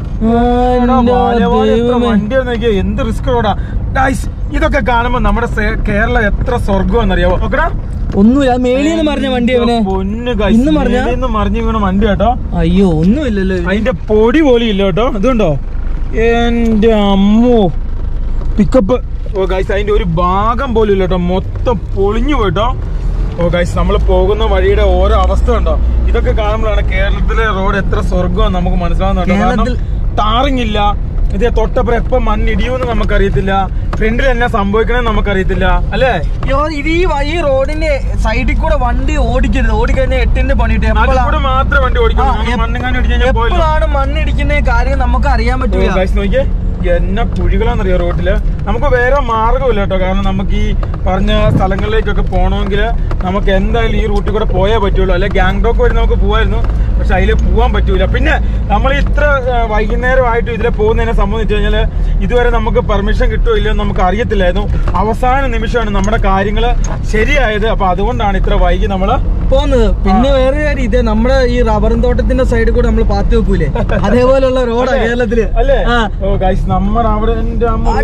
വണ്ടി നോക്കിയാ. എന്ത് റിസ്ക് റോഡാ ഗൈസ്. ഇതൊക്കെ കാണുമ്പോ നമ്മുടെ കേരളം എത്ര സ്വർഗമെന്നറിയാവോ. നോക്കടാ, ഒന്നുമില്ല, മേളിന്ന് മറിഞ്ഞ വണ്ടി പൊന്നു ഗൈസ്, ഇന്ന് മറിഞ്ഞു വീണ വണ്ടി കേട്ടോ. അയ്യോ, ഒന്നുമില്ലല്ലോ, അതിന്റെ പൊടി പോലും ഇല്ല കേട്ടോ. ഇതുണ്ടോ എന്റെ അമ്മോ, പിക്കപ്പ്. ഓ ഗൈസ്, അതിന്റെ ഒരു ഭാഗം പോലും ഇല്ല കേട്ടോ, മൊത്തം പൊളിഞ്ഞു പോയിട്ടോ. ഓ ഗൈസ്, നമ്മൾ പോകുന്ന വഴിയുടെ ഓരോ അവസ്ഥ ഉണ്ടോ. ഇതൊക്കെ കാണുമ്പോഴാണ് കേരളത്തിലെ റോഡ് എത്ര സ്വർഗം നമുക്ക് മനസ്സിലാവുന്നുണ്ടോ. കാരണം ടാറിങ് ഇല്ല, ഇത് തൊട്ടപ്പുറം എപ്പം മണ്ണിടിയുമെന്ന് നമുക്കറിയത്തില്ല, ഫ്രണ്ടിൽ എന്നാ സംഭവിക്കണമെന്ന് നമുക്കറിയത്തില്ല അല്ലേ. ഇത് ഈ റോഡിന്റെ സൈഡിൽ കൂടെ വണ്ടി ഓടിക്കരുത്, ഓടിക്കഴിഞ്ഞാൽ എട്ടിന്റെ പണിയിട്ട് മാത്രം വണ്ടി ഓടിക്കണം. എപ്പോഴാണ് മണ്ണിടിക്കുന്ന കാര്യം നമുക്ക് അറിയാൻ പറ്റില്ല. നോക്കിയേ, എന്നെ കുഴികളാന്നറിയോ റോഡില്. നമുക്ക് വേറെ മാർഗമില്ല കേട്ടോ. കാരണം നമുക്ക് ഈ പറഞ്ഞ സ്ഥലങ്ങളിലേക്കൊക്കെ പോകണമെങ്കിൽ നമുക്ക് എന്തായാലും ഈ റൂട്ടിൽ കൂടെ പോയാൽ പറ്റുള്ളൂ. അല്ലെ ഗാങ്ടോക്ക് വഴി നമുക്ക് പോകായിരുന്നു, പക്ഷെ അതിൽ പോകാൻ പറ്റൂല. പിന്നെ നമ്മൾ ഇത്ര വൈകുന്നേരമായിട്ട് ഇതിലെ പോകുന്നതിനെ സംബന്ധിച്ച് കഴിഞ്ഞാൽ ഇതുവരെ നമുക്ക് പെർമിഷൻ കിട്ടുമോ ഇല്ലയോ നമുക്ക് അറിയത്തില്ലായിരുന്നു. അവസാന നിമിഷമാണ് നമ്മുടെ കാര്യങ്ങൾ ശരിയായത്. അപ്പൊ അതുകൊണ്ടാണ് ഇത്ര വൈകി നമ്മള് പോകുന്നത്. പിന്നെ വേറെ കാര്യം, ഇത് നമ്മുടെ ഈ റബ്ബറും തോട്ടത്തിന്റെ സൈഡിൽ കൂടെ നമ്മൾ പാത്ത് വെക്കൂലേ, അതേപോലെയുള്ള റോഡാണ് കേരളത്തില് അല്ലേ? ഓ ഗൈസ്, നമ്മുടെ അവിടെ എന്റെ അമ്മ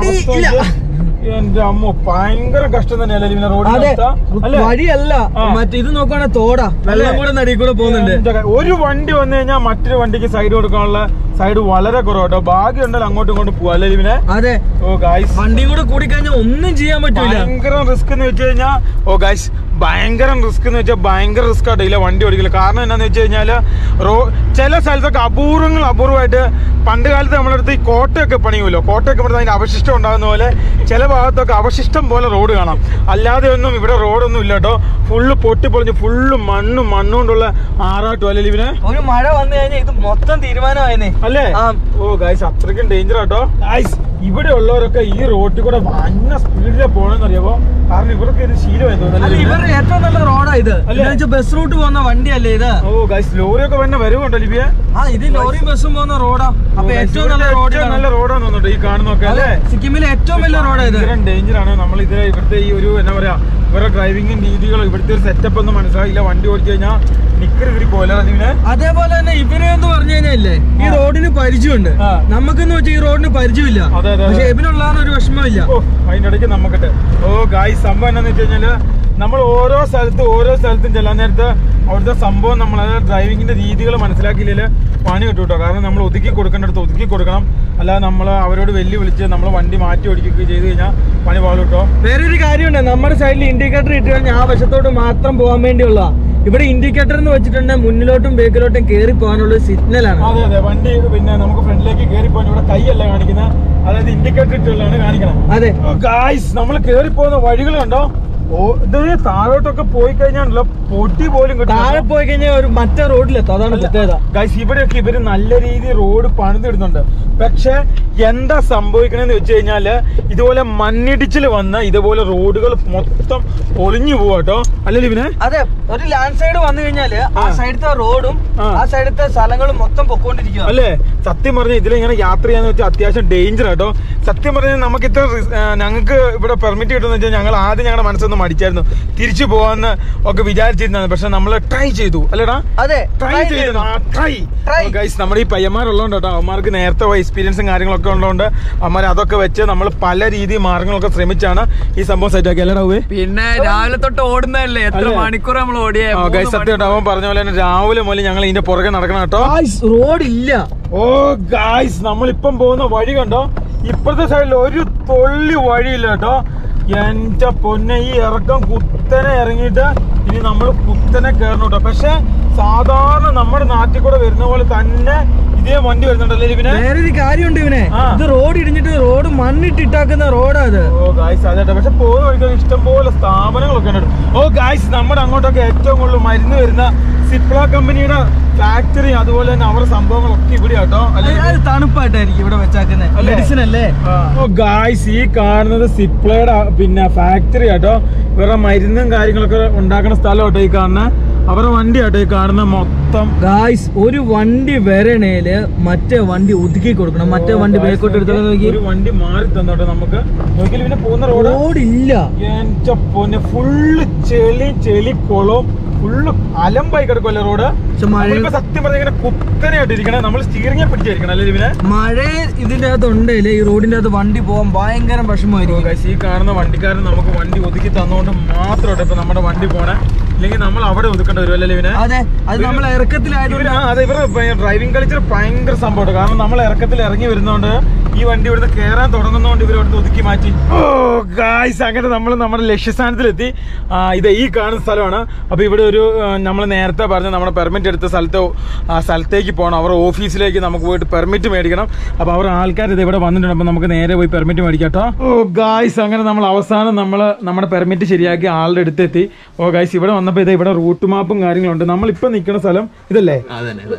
എന്റെ അമ്മ ഭയങ്കര കഷ്ടം തന്നെയല്ലേ റോഡ് വഴിയല്ല. മറ്റേ ഇത് നോക്കുകയാണെങ്കിൽ തോടാ, വെള്ളം കൂടെ നടുവിൽ കൂടെ പോകുന്നുണ്ട്. ഒരു വണ്ടി വന്നു കഴിഞ്ഞാൽ മറ്റൊരു വണ്ടിക്ക് സൈഡ് കൊടുക്കാനുള്ള സൈഡ് വളരെ കുറവാട്ടോ. ഭാഗ്യം ഉണ്ടല്ലോ അങ്ങോട്ടും ഇങ്ങോട്ടും പോവാ അല്ലേ ഇവനെ? അതെ. ഓ ഗൈസ്, വണ്ടിയും കൂടെ കൂടി കഴിഞ്ഞാൽ ഒന്നും ചെയ്യാൻ പറ്റില്ല. ഭയങ്കര റിസ്ക് എന്ന് വെച്ച് കഴിഞ്ഞാൽ ഓ ഗൈസ് ഭയങ്കര റിസ്ക് എന്ന് വെച്ചാൽ ഭയങ്കര റിസ്ക് ആട്ടോ ഇല്ല വണ്ടി ഓടിക്കില്ല. കാരണം എന്താന്ന് വെച്ച് കഴിഞ്ഞാല് റോ ചില സ്ഥലത്തൊക്കെ അപൂർവങ്ങൾ അപൂർവമായിട്ട് പണ്ട് കാലത്ത് നമ്മുടെ അടുത്ത് ഈ കോട്ടയൊക്കെ പണിയുമല്ലോ, കോട്ടയൊക്കെ പണിത് അതിന്റെ അവശിഷ്ടം ഉണ്ടാകുന്ന പോലെ ചില ഭാഗത്തൊക്കെ അവശിഷ്ടം പോലെ റോഡ് കാണാം. അല്ലാതെ ഒന്നും ഇവിടെ റോഡൊന്നും ഇല്ല കേട്ടോ. ഫുള്ള് പൊട്ടിപ്പൊളിഞ്ഞ് ഫുള്ള് മണ്ണും മണ്ണുകൊണ്ടുള്ള ആറാട്ടും അല്ലേ ഇവനെ? ഒരു മഴ വന്നു കഴിഞ്ഞാൽ ഇത് മൊത്തം തീരുമാനമായിരുന്നേ അല്ലേ? ഓ ഗൈസ്, അത്രയ്ക്കും ഡേഞ്ചർ ആട്ടോ ഗൈസ്. ഇവിടെ ഉള്ളവരൊക്കെ ഈ റോഡിൽ കൂടെ വന്ന സ്പീഡിലെ പോകണമെന്ന് അറിയാമോ? കാരണം ഇവർക്ക് ഇത് ശീലമായി തോന്നുന്നു. ഇവരുടെ ഏറ്റവും നല്ല റോഡാ ഇത്. ബസ് റൂട്ട് പോകുന്ന വണ്ടിയല്ലേ ഇത്? ഓ ഗൈസ്, ലോറിയൊക്കെ വന്ന വരുവുണ്ടോ ലിബിയ? ആ, ഇത് ലോറിയും ബസ്സും പോകുന്ന റോഡാ. അപ്പൊ ഏറ്റവും നല്ല റോഡ്, നല്ല റോഡാന്ന് തോന്നുന്നുണ്ട് ഈ കാണുന്നൊക്കെ അല്ലേ? സിക്കിമിലെ ഏറ്റവും വലിയ റോഡാ ഇത്. ഡേഞ്ചർ ആണ്. നമ്മൾ ഇത് ഇവിടുത്തെ ഈ ഒരു എന്താ പറയാ ഇവരുടെ ഡ്രൈവിംഗ് രീതികളും ഇവിടുത്തെ ഒരു സെറ്റപ്പ് ഒന്നും മനസ്സിലായില്ല. വണ്ടി ഓടിച്ചു കഴിഞ്ഞാൽ നിക്കർ ഇവര് പോലെ. അതേപോലെ തന്നെ ഇവര് എന്ന് പറഞ്ഞു കഴിഞ്ഞാലേ ഈ റോഡിന് പരിചയമുണ്ട്, നമുക്കെന്ന് വെച്ചാൽ ഈ റോഡിന് പരിചയമില്ല. പക്ഷെ ഇവനുള്ളതാണ് ഒരു വിഷമമില്ല. ഓ അതിന്റെ ഇടയ്ക്ക് നമുക്കിട്ട് ഓ ഗായ് സംഭവം എന്താന്ന് വെച്ച് കഴിഞ്ഞാല് നമ്മൾ ഓരോ സ്ഥലത്തും ഓരോ സ്ഥലത്തും ചെല്ലാൻ നേരത്ത് അവിടുത്തെ സംഭവം നമ്മൾ ഡ്രൈവിങ്ങിന്റെ രീതികൾ മനസ്സിലാക്കിയില്ലേ പണി കിട്ടും കേട്ടോ. കാരണം നമ്മൾ ഒതുക്കി കൊടുക്കേണ്ടടുത്ത് ഒതുക്കി കൊടുക്കണം. അല്ലാതെ നമ്മൾ അവരോട് വെല്ലു വിളിച്ച് നമ്മൾ വണ്ടി മാറ്റി ഓടിക്കുകയൊക്കെ ചെയ്ത് കഴിഞ്ഞാൽ പണി പാടും കേട്ടോ. വേറൊരു കാര്യമുണ്ട്, നമ്മുടെ സൈഡിൽ ഇൻഡിക്കേറ്റർ ഇട്ട് കഴിഞ്ഞാൽ ആ വശത്തോട്ട് മാത്രം പോകാൻ വേണ്ടിയുള്ള ഇവിടെ ഇൻഡിക്കേറ്റർ എന്ന് വെച്ചിട്ടുണ്ടെങ്കിൽ മുന്നിലോട്ടും ബേക്കിലോട്ടും കയറി പോകാനുള്ള സിഗ്നലാണ്. അതെ അതെ, വണ്ടി പിന്നെ നമുക്ക് ഫ്രണ്ടിലേക്ക് കയറി പോകാൻ ഇവിടെ കൈയല്ല കാണിക്കുന്നത്, അതായത് ഇൻഡിക്കേറ്റർ ഇട്ടുള്ളതാണ് കാണിക്കണം. അതെ ഗായ്സ്, നമ്മൾ കയറി പോകുന്ന വഴികൾ കണ്ടോ? ഓ ഇത് താഴോട്ടൊക്കെ പോയി കഴിഞ്ഞാണല്ലോ പൊട്ടി പോലും കിട്ടും. താഴെ പോയി കഴിഞ്ഞാൽ ഒരു മറ്റേ റോഡിലെത്തും, അതാണ് പ്രത്യേകത. ഗൈസ്, ഇവിടെയൊക്കെ ഇവര് നല്ല രീതിയിൽ റോഡ് പണിതിടുന്നുണ്ട്. പക്ഷെ എന്താ സംഭവിക്കണെന്ന് വെച്ച് കഴിഞ്ഞാല് ഇതുപോലെ മണ്ണിടിച്ചിൽ വന്ന് ഇതുപോലെ റോഡുകൾ മൊത്തം പൊളിഞ്ഞു പോവാട്ടോ അല്ലേ ഇവനെ? അതെ, ഒരു ലാൻഡ് സൈഡ് വന്നു കഴിഞ്ഞാല് ആ സൈഡത്തെ റോഡും ആ സൈഡത്തെ സ്ഥലങ്ങളും മൊത്തം പൊക്കോണ്ടിരിക്കുക അല്ലേ? സത്യം പറഞ്ഞാൽ ഇതിലിങ്ങനെ യാത്ര ചെയ്യാന്ന് വെച്ചാൽ അത്യാവശ്യം ഡേഞ്ചർ ആട്ടോ. സത്യം പറഞ്ഞാൽ നമുക്ക് ഇത്ര ഞങ്ങൾക്ക് ഇവിടെ പെർമിറ്റ് കിട്ടുന്ന വെച്ചാൽ ഞങ്ങൾ ആദ്യം ഞങ്ങളുടെ മനസ്സൊന്നും മടിച്ചായിരുന്നു തിരിച്ചു പോവാന്ന് ഒക്കെ വിചാരിച്ചിരുന്നത്. പക്ഷെ നമ്മൾ ട്രൈ ചെയ്തു അല്ലേടാ? അതെ, ട്രൈ ചെയ്തു. ട്രൈ ഗൈസ്, നമ്മുടെ ഈ പയ്യന്മാരുള്ളതുകൊണ്ട് കേട്ടോ, അവന്മാർക്ക് നേരത്തെ എക്സ്പീരിയൻസും കാര്യങ്ങളൊക്കെ ഉള്ളതുകൊണ്ട് അവന്മാർ അതൊക്കെ വെച്ച് നമ്മൾ പല രീതി മാർഗങ്ങളൊക്കെ ശ്രമിച്ചാണ് ഈ സംഭവം സെറ്റ് ആക്കി അല്ലേടാ? പിന്നെ രാവിലെ തൊട്ട് ഓടുന്നതല്ലേ, എത്ര മണിക്കൂർ നമ്മൾ ഓടിയ ഗൈസ്. സത്യം അവൻ പറഞ്ഞ പോലെ തന്നെ രാവിലെ മുതൽ ഞങ്ങൾ ഇതിന്റെ പുറകെ നടക്കണം കേട്ടോ. റോഡ് ഇല്ല. ഓ ഗൈസ്, നമ്മളിപ്പം പോകുന്ന വഴി കണ്ടോ? ഇപ്പുറത്തെ സൈഡിൽ ഒരു തൊള്ളി വഴിയില്ല കേട്ടോ. എന്റെ പൊന്നെ, ഈ ഇറക്കം കുത്തനെ ഇറങ്ങിയിട്ട് ഇനി നമ്മൾ കുത്തനെ കയറണം കേട്ടോ. പക്ഷെ സാധാരണ നമ്മുടെ നാട്ടിൽ കൂടെ വരുന്ന പോലെ തന്നെ ഇതേ വണ്ടി വരുന്നുണ്ടല്ലേ ഇവനെ? വേറൊരു കാര്യമുണ്ട് ഇവനെ, ഇത് റോഡ് ഇടിഞ്ഞിട്ട് റോഡ് മണ്ണിട്ടിട്ടാക്കുന്ന റോഡാ അത്. ഓ ഗായ്സ്, അതെ. പക്ഷെ പോകുന്ന വഴിക്ക് ഇഷ്ടംപോലെ സ്ഥാപനങ്ങളൊക്കെ ഉണ്ട്. ഓ ഗായ്സ്, നമ്മുടെ അങ്ങോട്ടൊക്കെ ഏറ്റവും കൂടുതൽ മരുന്ന് വരുന്ന സിപ്ല കമ്പനിയുടെ ഫാക്ടറി അതുപോലെ തന്നെ അവരുടെ സംഭവങ്ങളൊക്കെ ഇവിടെ കേട്ടോ. അത് തണുപ്പായിട്ടായിരിക്കും ഇവിടെ വെച്ചാക്കുന്നത്, മെഡിസിൻ അല്ലേ? ഓ ഗായ്സ്, ഈ കാണുന്നത് സിപ്ലയുടെ പിന്നെ ഫാക്ടറി കേട്ടോ. ഇവരുടെ മരുന്നും കാര്യങ്ങളൊക്കെ ഉണ്ടാക്കുന്ന സ്ഥലം കേട്ടോ ഈ കാണുന്ന. അവരുടെ വണ്ടി കേട്ടോ ഈ കാണുന്ന മൊത്തം. ഗായ്സ്, ഒരു വണ്ടി വരണേല് മറ്റേ വണ്ടി ഒതുക്കി കൊടുക്കണം, മറ്റേ വണ്ടി ബേക്കോട്ട് എടുത്തോളാം. നോക്കി ഒരു വണ്ടി മാറി തന്നോട്ടെ നമുക്ക്. നോക്കിയാൽ പിന്നെ പോകുന്ന റോഡ് റോഡില്ല. എന്റെ പൊന്നെ, ഫുള്ള് ചെളി ചെളി കുളവും ഫുള്ള് അലമ്പായി കിടക്കുമല്ലേ റോഡ്? സത്യം പറഞ്ഞ ഇങ്ങനെ കുത്തനെയായിട്ട് ഇരിക്കണേ, നമ്മൾ സ്റ്റീറിംഗെ പിടിച്ചിരിക്കണം അല്ലേ ഇതിനെ? മഴ ഇതിന്റെ അകത്ത് ഉണ്ടല്ലേ, ഈ റോഡിന്റെ അകത്ത് വണ്ടി പോകാൻ ഭയങ്കര വിഷമമായിരിക്കും. ഈ കാണുന്ന വണ്ടിക്കാരൻ നമുക്ക് വണ്ടി ഒതുക്കി തന്നുകൊണ്ട് മാത്രം ഇപ്പൊ നമ്മുടെ വണ്ടി പോണേ, ഇല്ലെങ്കിൽ നമ്മൾ അവിടെ ഒതുക്കേണ്ടി വരും അല്ലേ ഇവനെ? അതെ, അത് നമ്മൾ ഇറക്കത്തിലായിരുന്നു. അതെ, ഇവരുടെ ഡ്രൈവിംഗ് കൾച്ചർ ഭയങ്കര സംഭവമാണ്. കാരണം നമ്മൾ ഇറക്കത്തിൽ ഇറങ്ങി വരുന്നോണ്ട് ഈ വണ്ടി ഇവിടുന്ന് കയറാൻ തുടങ്ങുന്നോണ്ട് ഇവർ അവിടുന്ന് ഒതുക്കി മാറ്റി. ഓ ഗായ്സ്, അങ്ങനെ നമ്മൾ നമ്മുടെ ലക്ഷ്യസ്ഥാനത്തിലെത്തി. ഇത് ഈ കാണുന്ന സ്ഥലമാണ്. അപ്പൊ ഇവിടെ ഒരു നമ്മൾ നേരത്തെ പറഞ്ഞ നമ്മുടെ പെർമിറ്റ് എടുത്ത സ്ഥലത്ത് ആ സ്ഥലത്തേക്ക് പോകണം. അവരുടെ ഓഫീസിലേക്ക് നമുക്ക് പോയിട്ട് പെർമിറ്റ് മേടിക്കണം. അപ്പൊ അവർ ആൾക്കാർ ഇത് ഇവിടെ വന്നിട്ടുണ്ട്. അപ്പൊ നമുക്ക് നേരെ പോയി പെർമിറ്റ് മേടിക്കാം കേട്ടോ. ഓ ഗായ്സ്, അങ്ങനെ നമ്മൾ അവസാനം നമ്മൾ നമ്മുടെ പെർമിറ്റ് ശരിയാക്കി ആളുടെ അടുത്തെത്തി. ഓ ഗായ്സ്, ഇവിടെ വന്നപ്പോൾ ഇത് ഇവിടെ റൂട്ട് മാപ്പും കാര്യങ്ങളുണ്ട്. നമ്മളിപ്പോ നിൽക്കുന്ന സ്ഥലം ഇതല്ലേ? എന്നാ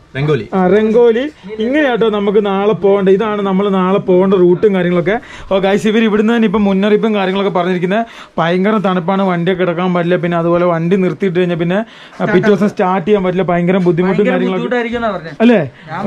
രംഗോലി ആ രംഗോലി. ഇങ്ങനെയാട്ടോ നമുക്ക് നാളെ പോകേണ്ട. ഇതാണ് നമ്മൾ നാളെ പോകേണ്ട റൂട്ടും കാര്യങ്ങളൊക്കെ. ഓ ഗൈസ്, ഇവർ ഇവിടുന്ന് തന്നെ ഇപ്പം മുന്നറിയിപ്പും കാര്യങ്ങളൊക്കെ പറഞ്ഞിരിക്കുന്നത്. ഭയങ്കര തണുപ്പാണ്, വണ്ടിയൊക്കെ കിടക്കാൻ പറ്റില്ല. പിന്നെ അതുപോലെ വണ്ടി നിർത്തിയിട്ട് കഴിഞ്ഞാൽ പിന്നെ പിറ്റേ ദിവസം സ്റ്റാർട്ട് ചെയ്യാൻ പറ്റില്ല. ഭയങ്കര ബുദ്ധിമുട്ടും കാര്യങ്ങളൊക്കെ അല്ലേ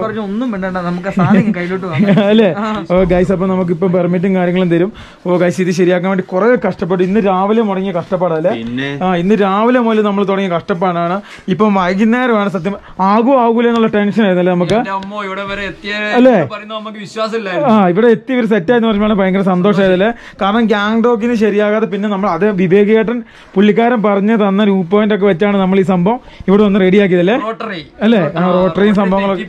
അല്ലേ? ഓ ഗൈസ്, അപ്പൊ നമുക്ക് ഇപ്പൊ പെർമിറ്റും കാര്യങ്ങളും തരും. ഓ ഗൈസ്, ഇത് ശരിയാക്കാൻ വേണ്ടി കുറെ കഷ്ടപ്പെട്ടു. ഇന്ന് രാവിലെ മുടങ്ങിയ കഷ്ടപ്പാടല്ലേ? ആ ഇന്ന് രാവിലെ മുതൽ നമ്മൾ തുടങ്ങിയ കഷ്ടപ്പാടാണ്. ഇപ്പം വൈകുന്നേരമാണ് സത്യം. ആകൂ ആകൂല എന്നുള്ള ടെൻഷൻ ആയിരുന്നല്ലേ നമുക്ക് അല്ലേ? ആ ഇവിടെ എത്തി ഇവർ സെറ്റ് ആയെന്ന് പറയുമ്പോൾ ഭയങ്കര സന്തോഷമായതല്ലേ? കാരണം ഗാങ്ടോക്കിന് ശരിയാകാതെ പിന്നെ നമ്മൾ അത് വിവേകേട്ടൻ പുള്ളിക്കാരൻ പറഞ്ഞു തന്ന വ്യൂ പോയിന്റ് ഒക്കെ വെച്ചാണ് നമ്മൾ ഈ സംഭവം ഇവിടെ ഒന്ന് റെഡിയാക്കിയതല്ലേ? അല്ലേ? ആ റോട്ടറിയും സംഭവങ്ങളൊക്കെ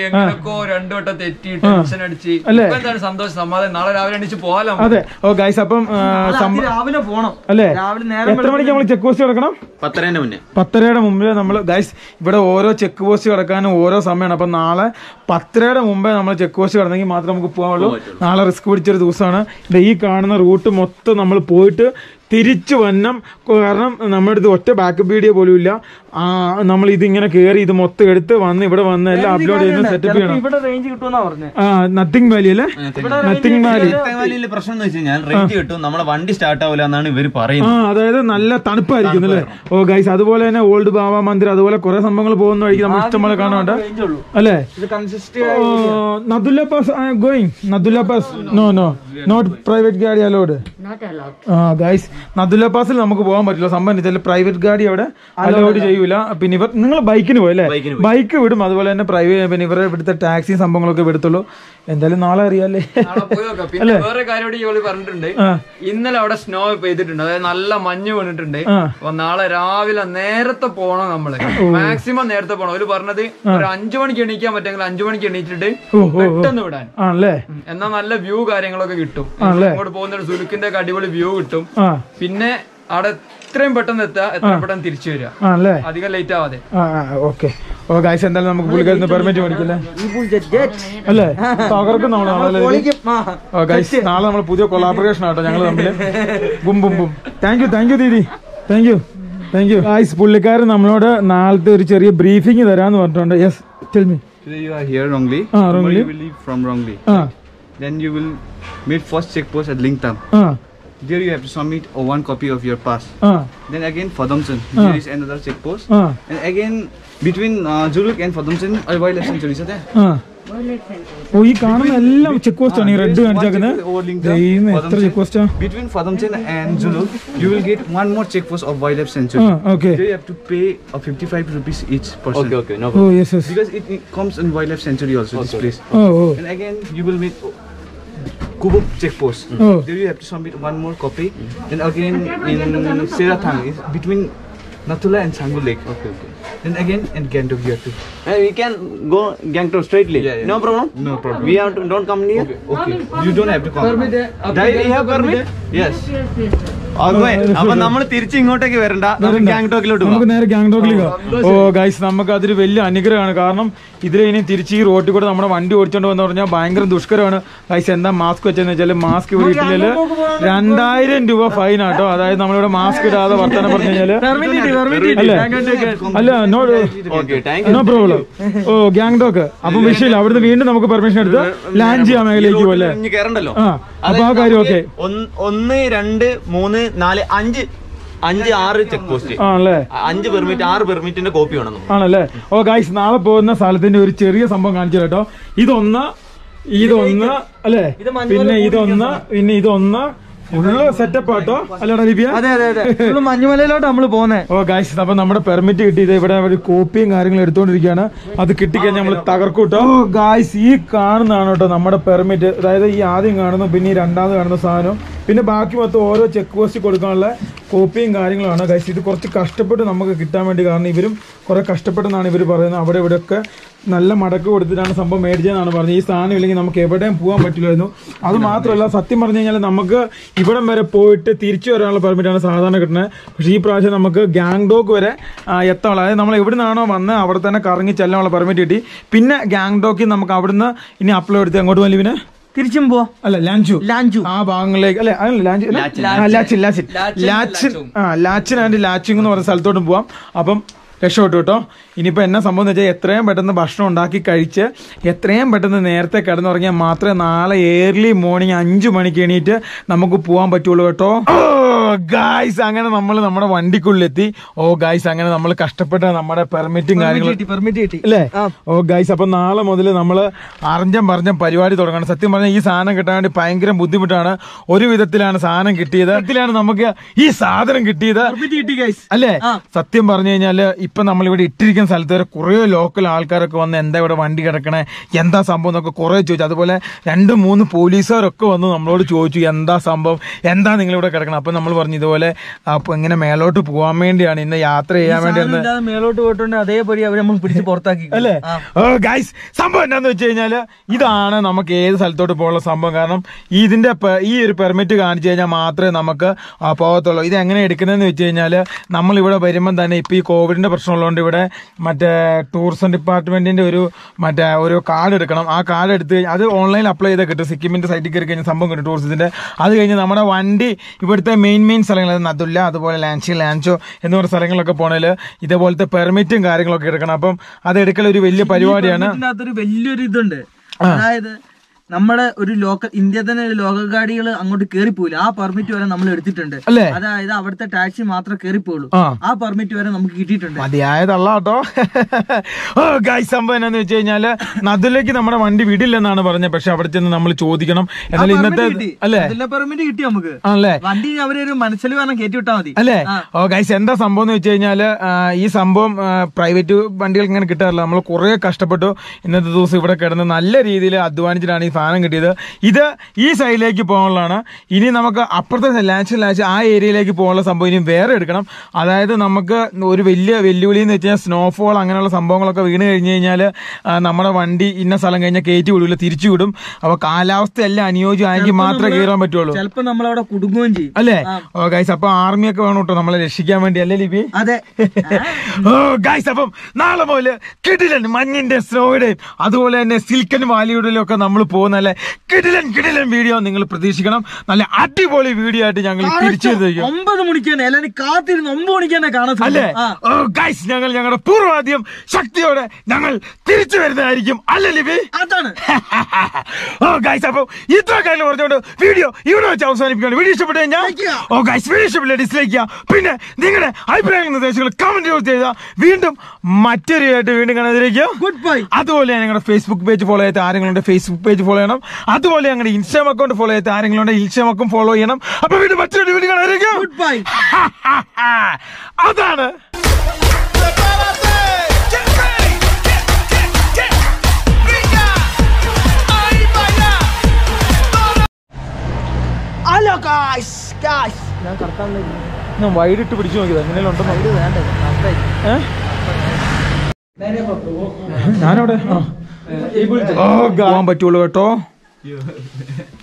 അതെ. ഓ ഗൈസ്, അപ്പം രാവിലെ പോണം അല്ലേ? എത്ര മണിക്ക് നമ്മൾ ചെക്ക് പോസ്റ്റ് കിടക്കണം? പത്തരേന്റെ മുന്നേ പത്തരയുടെ മുമ്പിൽ നമ്മൾ ഗൈസ് ഇവിടെ ഓരോ ചെക്ക് പോസ്റ്റ് കിടക്കാനും ഓരോ സമയമാണ്. അപ്പൊ നാളെ പത്തരയുടെ മുമ്പേ നമ്മൾ ചെക്ക് പോസ്റ്റ് കിടന്നെങ്കിൽ മാത്രമേ നമുക്ക് പോകാനുള്ളൂ. നാളെ റിസ്ക് പിടിച്ചൊരു ദിവസമാണ്. ഈ കാണുന്ന റൂട്ട് മൊത്തം നമ്മൾ പോയിട്ട് തിരിച്ചു വന്നം. കാരണം നമ്മുടെ അടുത്ത് ഒറ്റ ബാക്കപ്പ് വീഡിയോ പോലും ഇല്ല. നമ്മൾ ഇതിങ്ങനെ കയറി ഇത് മൊത്തം എടുത്ത് വന്ന് ഇവിടെ വന്ന് എല്ലാം അപ്ലോഡ് ചെയ്യുന്ന സെറ്റപ്പ് ചെയ്യണം. ആ നത്തിങ് വാലി അല്ലേ? നത്തിങ് വാലി പ്രശ്നം എന്ന് വെച്ച് കഴിഞ്ഞാൽ റേറ്റ് കിട്ടും, നമ്മളെ വണ്ടി സ്റ്റാർട്ട് ആവില്ല എന്നാണ് ഇവർ പറയുന്നത്. ആ അതായത് നല്ല തണുപ്പായിരിക്കും അല്ലേ? ഓ ഗൈസ്, അതുപോലെ തന്നെ ഓൾഡ് ബാബ മന്ദിർ അതുപോലെ കുറെ സംഭവങ്ങൾ പോകുന്ന വഴിക്ക് നമ്മൾ ഇഷ്ടംപോലെ കാണാണ്ട് അല്ലേ? Nathula pass going Nathula pass no no not private ഗാഡി അലോഡ്. ആ ഗൈസ്, നദുല്ല പാസിൽ നമുക്ക് പോകാൻ പറ്റില്ല. സംഭവം വെച്ചാൽ പ്രൈവറ്റ് ഗാഡി അവിടെ അലോഡ് ചെയ്യൂല. പിന്നെ ഇവർ നിങ്ങൾ ബൈക്കിന് പോയല്ലേ? ബൈക്ക് വിടും. അതുപോലെ തന്നെ പ്രൈവറ്റ് പിന്നെ ഇവരെ ഇവിടുത്തെ ടാക്സി സംഭവങ്ങളൊക്കെ വിടത്തുള്ളൂ. എന്തായാലും നാളെ അറിയാല്ലേ? പിന്നെ വേറെ കാര്യം പറഞ്ഞിട്ടുണ്ട്, ഇന്നലെ അവിടെ സ്നോ പെയ്തിട്ടുണ്ട്, അതായത് നല്ല മഞ്ഞ് വീണിട്ടുണ്ട്. അപ്പൊ നാളെ രാവിലെ നേരത്തെ പോണം, നമ്മള് മാക്സിമം നേരത്തെ പോണം. അവര് പറഞ്ഞത് ഒരു അഞ്ചു മണിക്ക് എണീക്കാൻ പറ്റുമെങ്കിൽ അഞ്ചു മണിക്ക് എണീറ്റിട്ട് പെട്ടെന്ന് വിടാൻ. എന്നാൽ നല്ല വ്യൂ കാര്യങ്ങളൊക്കെ കിട്ടും. അങ്ങോട്ട് പോകുന്ന സുലുക്കിന്റെ ഒക്കെ അടിപൊളി വ്യൂ കിട്ടും. പിന്നെ അവിടെ എത്രയും പെട്ടെന്ന് എത്താ, എത്ര പെട്ടെന്ന് തിരിച്ചു വരിക, അധികം ലേറ്റ് ആവാതെ. ഓക്കെ. ഓ ഗൈസ്, എന്തായാലും നമുക്ക് പുള്ളിക്കാരന് പെർമിറ്റ് മേടിക്കില്ലേ അല്ലേ? തകർക്കും നമ്മൾ നാളെ. ഓ ഗൈസ്, നാളെ നമ്മൾ പുതിയ കൊളാബറേഷൻ ആട്ടോ ഞങ്ങൾ തമ്മില്. ബും ബും ബും. താങ്ക് യു താങ്ക് യു ദീദി, thank you thank you. Guys, പുള്ളിക്കാരൻ നമ്മളോട് നാളത്തെ ഒരു ചെറിയ ബ്രീഫിംഗ് തരാന്ന് പറഞ്ഞിട്ടുണ്ട്. Yes, tell me. Today you are here wrongly. Ah, wrongly. You will leave from wrongly. Ah. Then you will meet first check post at Lingtam. Ah. There you have to submit a one copy of your pass. Ah. Then again Fadamson. Ah. There is another check post. Ah. And again between uh, Juluk and Fadamson, a wildlife sanctuary is there. Ah. ഓ ഈ കാണുന്ന എല്ലാം check post ആണ് ഈ red കാണിച്ചേക്കുന്നത്. എത്ര check പോസ്റ്റാ? Between Fadamson and Juluk, you will get one more check post of wildlife sanctuary. Ah, okay. There you have to pay a fifty-five rupees each person. Okay, okay, no problem. Oh yes yes. Because it, it comes in wildlife sanctuary also, Okay, this place. Oh oh. And again you will meet Kubuk check post. Oh. There you have to submit one more copy. Then again in Serathang, is between Nathula and Sangul Lake. Okay, okay. Then again in Gangtok you have to. And we can go Gangtok straightly. Yeah, yeah. No problem. No problem. We have to don't come near. Okay, okay. You don't have to come. Permit, Do you have permit? Yes. അപ്പൊ നമ്മൾ തിരിച്ച് ഇങ്ങോട്ടേക്ക് വരണ്ട, ഗാങ്ടോക്കിലോട്ട് നമുക്ക് നേരെ ഗാങ്ടോക്കിലേക്ക്. ഓ guys, നമുക്ക് അതൊരു വലിയ അനുഗ്രഹമാണ്. കാരണം ഇതിൽ ഇനി തിരിച്ച് ഈ റോട്ടിൽ കൂടെ നമ്മുടെ വണ്ടി ഓടിച്ചോണ്ട് വന്ന് പറഞ്ഞാൽ ഭയങ്കര ദുഷ്കരമാണ്. ഗൈസ്, എന്താ മാസ്ക് വെച്ചെന്ന് വെച്ചാൽ മാസ്ക് ഇവിടെ ഇട്ടില്ല രണ്ടായിരം രൂപ ഫൈൻ ആട്ടോ. അതായത് നമ്മളിവിടെ മാസ്ക് ഇടാതെ വർത്തമാനം പറഞ്ഞു കഴിഞ്ഞാല് അല്ലേ? അല്ല, no no problem. Oh Gangtok. അപ്പൊ വിഷയമില്ല, അവിടുന്ന് വീണ്ടും നമുക്ക് പെർമിഷൻ എടുത്ത് ലാൻഡ് ചെയ്യാൻ മേഖലയിലേക്ക് പോലെ. കേറണ്ടല്ലോ. ആ അപ്പൊ ആ കാര്യം ഓക്കെ. ഒന്ന് രണ്ട് മൂന്ന് നാല് അഞ്ച് അഞ്ച് ആറ് ചെക്ക് പോസ്റ്റ് ആണല്ലേ? അഞ്ച് പെർമിറ്റ് ആറ് പെർമിറ്റിന്റെ കോപ്പി വേണം ആണല്ലേ? ഓ ഗൈസ്, നാളെ പോകുന്ന സ്ഥലത്തിന്റെ ഒരു ചെറിയ സംഭവം കാണിച്ചു കേട്ടോ. ഇതൊന്ന് ഇതൊന്ന് അല്ലേ? പിന്നെ ഇതൊന്ന് പിന്നെ ഇതൊന്ന് ഫുള്ള് സെറ്റപ്പ് ആട്ടോ അല്ലേടാ ലിപിയ? അതെ അതെ അതെ, മഞ്ഞുമലയിലോട്ട് നമ്മള് പോകുന്നേ. ഓ ഗൈസ്, അപ്പൊ നമ്മുടെ പെർമിറ്റ് കിട്ടിയത് ഇവിടെ ഒരു കോപ്പിയും കാര്യങ്ങളും എടുത്തോണ്ടിരിക്കുകയാണ്. അത് കിട്ടിക്കഴിഞ്ഞാൽ നമ്മൾ തകർക്കൂട്ടോ. ഓ ഗൈസ്, ഈ കാണുന്നതാണ് കേട്ടോ നമ്മുടെ പെർമിറ്റ്. അതായത് ഈ ആദ്യം കാണുന്നു, പിന്നെ ഈ രണ്ടാമത് കാണുന്ന സാധനം, പിന്നെ ബാക്കി മൊത്തം ഓരോ ചെക്ക് പോസ്റ്റ് കൊടുക്കാനുള്ള കോപ്പിയും കാര്യങ്ങളാണ് ഗൈസ്. ഇത് കുറച്ച് കഷ്ടപ്പെട്ട് നമുക്ക് കിട്ടാൻ വേണ്ടി, കാരണം ഇവരും കുറെ കഷ്ടപ്പെട്ടെന്നാണ് ഇവർ പറയുന്നത്. അവിടെ ഇവിടെയൊക്കെ നല്ല മടക്ക് കൊടുത്തിട്ടാണ് സംഭവം മേടിച്ചതെന്നാണ് പറഞ്ഞത്. ഈ സാധനം ഇല്ലെങ്കിൽ നമുക്ക് എവിടെയും പോകാൻ പറ്റില്ലായിരുന്നു. അത് മാത്രമല്ല, സത്യം പറഞ്ഞു കഴിഞ്ഞാൽ നമുക്ക് ഇവിടം വരെ പോയിട്ട് തിരിച്ചു വരാനുള്ള പെർമിറ്റാണ് സാധാരണ കിട്ടുന്നത്. പക്ഷേ ഈ പ്രാവശ്യം നമുക്ക് ഗാങ്ടോക്ക് വരെ എത്താനുള്ള, അതായത് നമ്മൾ എവിടെ നിന്നാണോ വന്ന് അവിടെ തന്നെ കറങ്ങി ചെല്ലാനുള്ള പെർമിറ്റ് കിട്ടി. പിന്നെ ഗാങ്ടോക്കിൽ നമുക്ക് അവിടുന്ന് ഇനി അപ്ലോഡ് എടുത്ത് അങ്ങോട്ട് പോകാൻ പിന്നെ തിരിച്ചും പോവാ. അല്ല ലാൻചു ലാൻചു ആ ഭാഗങ്ങളിലേക്ക് അല്ലെ? ലാച്ചിൻ ലാച്ചിൻ ലാച്ചിൻ ആ ലാച്ചിൻ ആൻഡ് ലാച്ചിങ് എന്ന് പറഞ്ഞ സ്ഥലത്തോട്ടും പോവാം. അപ്പം രക്ഷപ്പെട്ടു കേട്ടോ. ഇനിയിപ്പോൾ എന്നാ സംഭവം എന്ന് വെച്ചാൽ എത്രയും പെട്ടെന്ന് ഭക്ഷണം ഉണ്ടാക്കി കഴിച്ച് എത്രയും പെട്ടെന്ന് നേരത്തെ കിടന്നുറങ്ങിയാൽ മാത്രമേ നാളെ ഏർലി മോർണിംഗ് അഞ്ചു മണിക്ക് എണീറ്റ് നമുക്ക് പോകാൻ പറ്റുള്ളൂ കേട്ടോ. ഓ ഗായ്സ്, അങ്ങനെ നമ്മൾ നമ്മുടെ വണ്ടിക്കുള്ളിലെത്തി. ഓ ഗായ്സ്, അങ്ങനെ നമ്മൾ കഷ്ടപ്പെട്ട നമ്മുടെ പെർമിറ്റും കാര്യങ്ങളും പെർമിറ്റ് കിട്ടി അല്ലേ? ഓ ഗായ്സ്, അപ്പൊ നാളെ മുതൽ നമ്മൾ അറിഞ്ഞം പറഞ്ഞ പരിപാടി തുടങ്ങണം. സത്യം പറഞ്ഞാൽ ഈ സാധനം കിട്ടാൻ വേണ്ടി ഭയങ്കര ബുദ്ധിമുട്ടാണ്. ഒരു വിധത്തിലാണ് സാധനം കിട്ടിയത്, ഇതിലാണ് നമുക്ക് ഈ സാധനം കിട്ടിയത് അല്ലേ? സത്യം പറഞ്ഞു കഴിഞ്ഞാല് ഇപ്പൊ നമ്മളിവിടെ ഇട്ടിരിക്കുന്ന സ്ഥലത്ത് വരെ കുറെ ലോക്കൽ ആൾക്കാരൊക്കെ വന്ന് എന്താ ഇവിടെ വണ്ടി കിടക്കണേ, എന്താ സംഭവം എന്നൊക്കെ കുറെ ചോദിച്ചു. അതുപോലെ രണ്ട് മൂന്ന് പോലീസുകാരൊക്കെ വന്ന് നമ്മളോട് ചോദിച്ചു എന്താ സംഭവം, എന്താ നിങ്ങളിവിടെ കിടക്കണം. അപ്പൊ നമ്മൾ പറഞ്ഞു ഇതുപോലെ അപ്പൊ ഇങ്ങനെ മേലോട്ട് പോകാൻ വേണ്ടിയാണ്, ഇന്ന് യാത്ര ചെയ്യാൻ വേണ്ടിയാണ് മേലോട്ട് പോയിട്ടുണ്ട്. അതേപോലെ അവർ നമ്മൾ പിടിച്ച് പുറത്താക്കി അല്ലേ? ഓ ഗൈസ്, സംഭവം എന്താന്ന് വെച്ച് കഴിഞ്ഞാല് ഇതാണ് നമുക്ക് ഏത് സ്ഥലത്തോട്ട് പോകാനുള്ള സംഭവം. കാരണം ഇതിന്റെ ഈ ഒരു പെർമിറ്റ് കാണിച്ചു കഴിഞ്ഞാൽ മാത്രമേ നമുക്ക് പോകത്തുള്ളൂ. ഇത് എങ്ങനെ എടുക്കുന്നതെന്ന് വെച്ച് കഴിഞ്ഞാല് നമ്മൾ ഇവിടെ വരുമ്പം തന്നെ ഇപ്പൊ ഈ കോവിഡിന്റെ പ്രശ്നമുള്ളതുകൊണ്ട് ഇവിടെ മറ്റേ ടൂറിസം ഡിപ്പാർട്ട്മെന്റിന്റെ ഒരു മറ്റേ ഒരു കാർഡ് എടുക്കണം. ആ കാർഡ് എടുത്ത് അത് ഓൺലൈനിൽ അപ്ലൈ ചെയ്താൽ കിട്ടും. സിക്കിമിന്റെ സൈറ്റിൽ കയറി കഴിഞ്ഞ സംഭവം കിട്ടും ടൂറിസത്തിന്റെ. അത് കഴിഞ്ഞ് നമ്മുടെ വണ്ടി ഇവിടുത്തെ മെയിൻ മെയിൻ സ്ഥലങ്ങൾ നദുല്ല, അതുപോലെ ലാൻഷി, ലാൻചോ എന്ന് പറഞ്ഞ സ്ഥലങ്ങളൊക്കെ പോണേൽ ഇതേപോലത്തെ പെർമിറ്റും കാര്യങ്ങളൊക്കെ എടുക്കണം. അപ്പം അത് എടുക്കൽ ഒരു വലിയ പരിപാടിയാണ്. അതിനകത്തൊരു വലിയൊരു ഇതുണ്ട്, അതായത് നമ്മുടെ ഒരു ലോക്കൽ ഇന്ത്യ തന്നെ ലോക്കൽ ഗാഡികൾ അങ്ങോട്ട് കയറിപ്പോയില്ല. ആ പെർമിറ്റ് വരെ നമ്മൾ എടുത്തിട്ടുണ്ട്. അതായത് അവിടുത്തെ ടാക്സി മാത്രമേ കയറിപ്പോയുള്ളൂ. ആ പെർമിറ്റ് വരെ നമുക്ക് കിട്ടിയിട്ടുണ്ട്. മതിയായതല്ല കേട്ടോ. ഓ ഗൈസ്, സംഭവം എന്നാന്ന് വെച്ച് കഴിഞ്ഞാല് നദിലേക്ക് നമ്മുടെ വണ്ടി വിടില്ലെന്നാണ് പറഞ്ഞത്. പക്ഷെ അവിടെ ചെന്ന് നമ്മൾ ചോദിക്കണം. എന്നാലും ഇന്നത്തെ അല്ലേ പെർമിറ്റ് കിട്ടി നമുക്ക്. ആണല്ലേ? വണ്ടി അവരൊരു മനസ്സിൽ വേണം കയറ്റി വിട്ടാൽ മതി അല്ലേ? ഓ ഗൈസ്, എന്താ സംഭവം എന്ന് വെച്ച് കഴിഞ്ഞാല് ഈ സംഭവം പ്രൈവറ്റ് വണ്ടികൾ ഇങ്ങനെ കിട്ടാറില്ല. നമ്മൾ കുറെ കഷ്ടപ്പെട്ടു. ഇന്നത്തെ ദിവസം ഇവിടെ കിടന്ന് നല്ല രീതിയിൽ അധ്വാനിച്ചിട്ടാണ് ഈ സാധനം കിട്ടിയത്. ഇത് ഈ സൈഡിലേക്ക് പോകാനുള്ളതാണ്. ഇനി നമുക്ക് അപ്പുറത്തെ ലാൻഡ് ലാൻഡ് ആ ഏരിയയിലേക്ക് പോകാനുള്ള സംഭവം ഇനി വേറെ എടുക്കണം. അതായത് നമുക്ക് ഒരു വലിയ വെല്ലുവിളി എന്ന് വെച്ച് കഴിഞ്ഞാൽ സ്നോഫോൾ അങ്ങനെയുള്ള സംഭവങ്ങളൊക്കെ വീണ് കഴിഞ്ഞ് കഴിഞ്ഞാൽ നമ്മുടെ വണ്ടി ഇന്ന സ്ഥലം കഴിഞ്ഞാൽ കയറ്റി വിടില്ല, തിരിച്ചു വിടും. അപ്പൊ കാലാവസ്ഥ എല്ലാം അനുയോജ്യമായെങ്കിൽ മാത്രമേ കയറാൻ പറ്റുള്ളൂ. ചിലപ്പോൾ നമ്മളവിടെ കുടുങ്ങുകയും ചെയ്യും അല്ലേ? ഓ ഗൈസ്, അപ്പൊ ആർമിയൊക്കെ വേണം കേട്ടോ നമ്മളെ രക്ഷിക്കാൻ വേണ്ടി, അല്ലേ ലിപി? അതെ. ഓ ഗൈസ്, അപ്പം നാളെ മുതല് കിടിലൻ മഞ്ഞിന്റെ സ്നോയുടെയും അതുപോലെ തന്നെ സിൽക്കൻ വാലിയുടെയും ഒക്കെ നമ്മൾ പോകുന്ന നല്ല കിടിലൻ കിടിലൻ വീഡിയോ നിങ്ങൾ പ്രതീക്ഷിക്കണം. നല്ല അടിപൊളി വീഡിയോ ആയിട്ട് ഞങ്ങൾ തിരിച്ചു ഒമ്പത് മണിക്ക് തന്നെ അല്ലെങ്കിൽ കാത്തിരുന്ന് ഒമ്പത് മണിക്ക് തന്നെ കാണാം അല്ലേ? ഓ ഗൈസ്, ഞങ്ങൾ ഞങ്ങളുടെ പൂർവാദ്യം ശക്തിയോടെ ഞങ്ങൾ തിരിച്ചു വരുന്നതായിരിക്കും, അല്ലേ ലിപി? അതാണ്. ഓ ഗൈസ്, അപ്പൊ ഇത്ര കാര്യം പറഞ്ഞുകൊണ്ട് വീഡിയോ ഇവിടെ വെച്ച് അവസാനിപ്പിക്കുകയാണ്. വീഡിയോ ഇഷ്ടപ്പെട്ടു കഴിഞ്ഞാൽ ഓ ഗൈസ് വീഡിയോ ഇഷ്ടപ്പെട്ടില്ല ഡിസ്ലൈക്ക് ചെയ്യുക. പിന്നെ നിങ്ങളുടെ അഭിപ്രായങ്ങൾ നിർദ്ദേശങ്ങൾ കമന്റ് ചെയ്താൽ വീണ്ടും മറ്റൊരു ആയിട്ട് വീണ്ടും കാണാതിരിക്കുക. Good by. അതുപോലെ ഞങ്ങളുടെ ഫേസ്ബുക്ക് പേജ് ഫോളോ ചെയ്യാത്ത ആരെങ്കിലും ഫേസ്ബുക്ക് പേജ് ഫോളോ ചെയ്യണം. അതുപോലെ ഞങ്ങളുടെ ഇൻസ്റ്റാഗ്രാം അക്കൗണ്ട് ഫോളോ ചെയ്യാത്ത ആരെങ്കിലും ഇൻസ്റ്റാഗ്രാം അക്കൗണ്ട് ഫോളോ ചെയ്യണം. അപ്പൊ വീണ്ടും മറ്റൊരു വീഡിയോ കാണാതിരിക്കുക. Good bye. അതാണ്. ഹലോ ഗായ്സ്, ഗായ്സ് ഞാൻ കറക്കാൻ ഞാൻ വൈഡിട്ട് പിടിച്ചു നോക്കിയത് എങ്ങനെയുള്ള ഞാനവിടെ പോകാൻ പറ്റുള്ളൂ കേട്ടോ.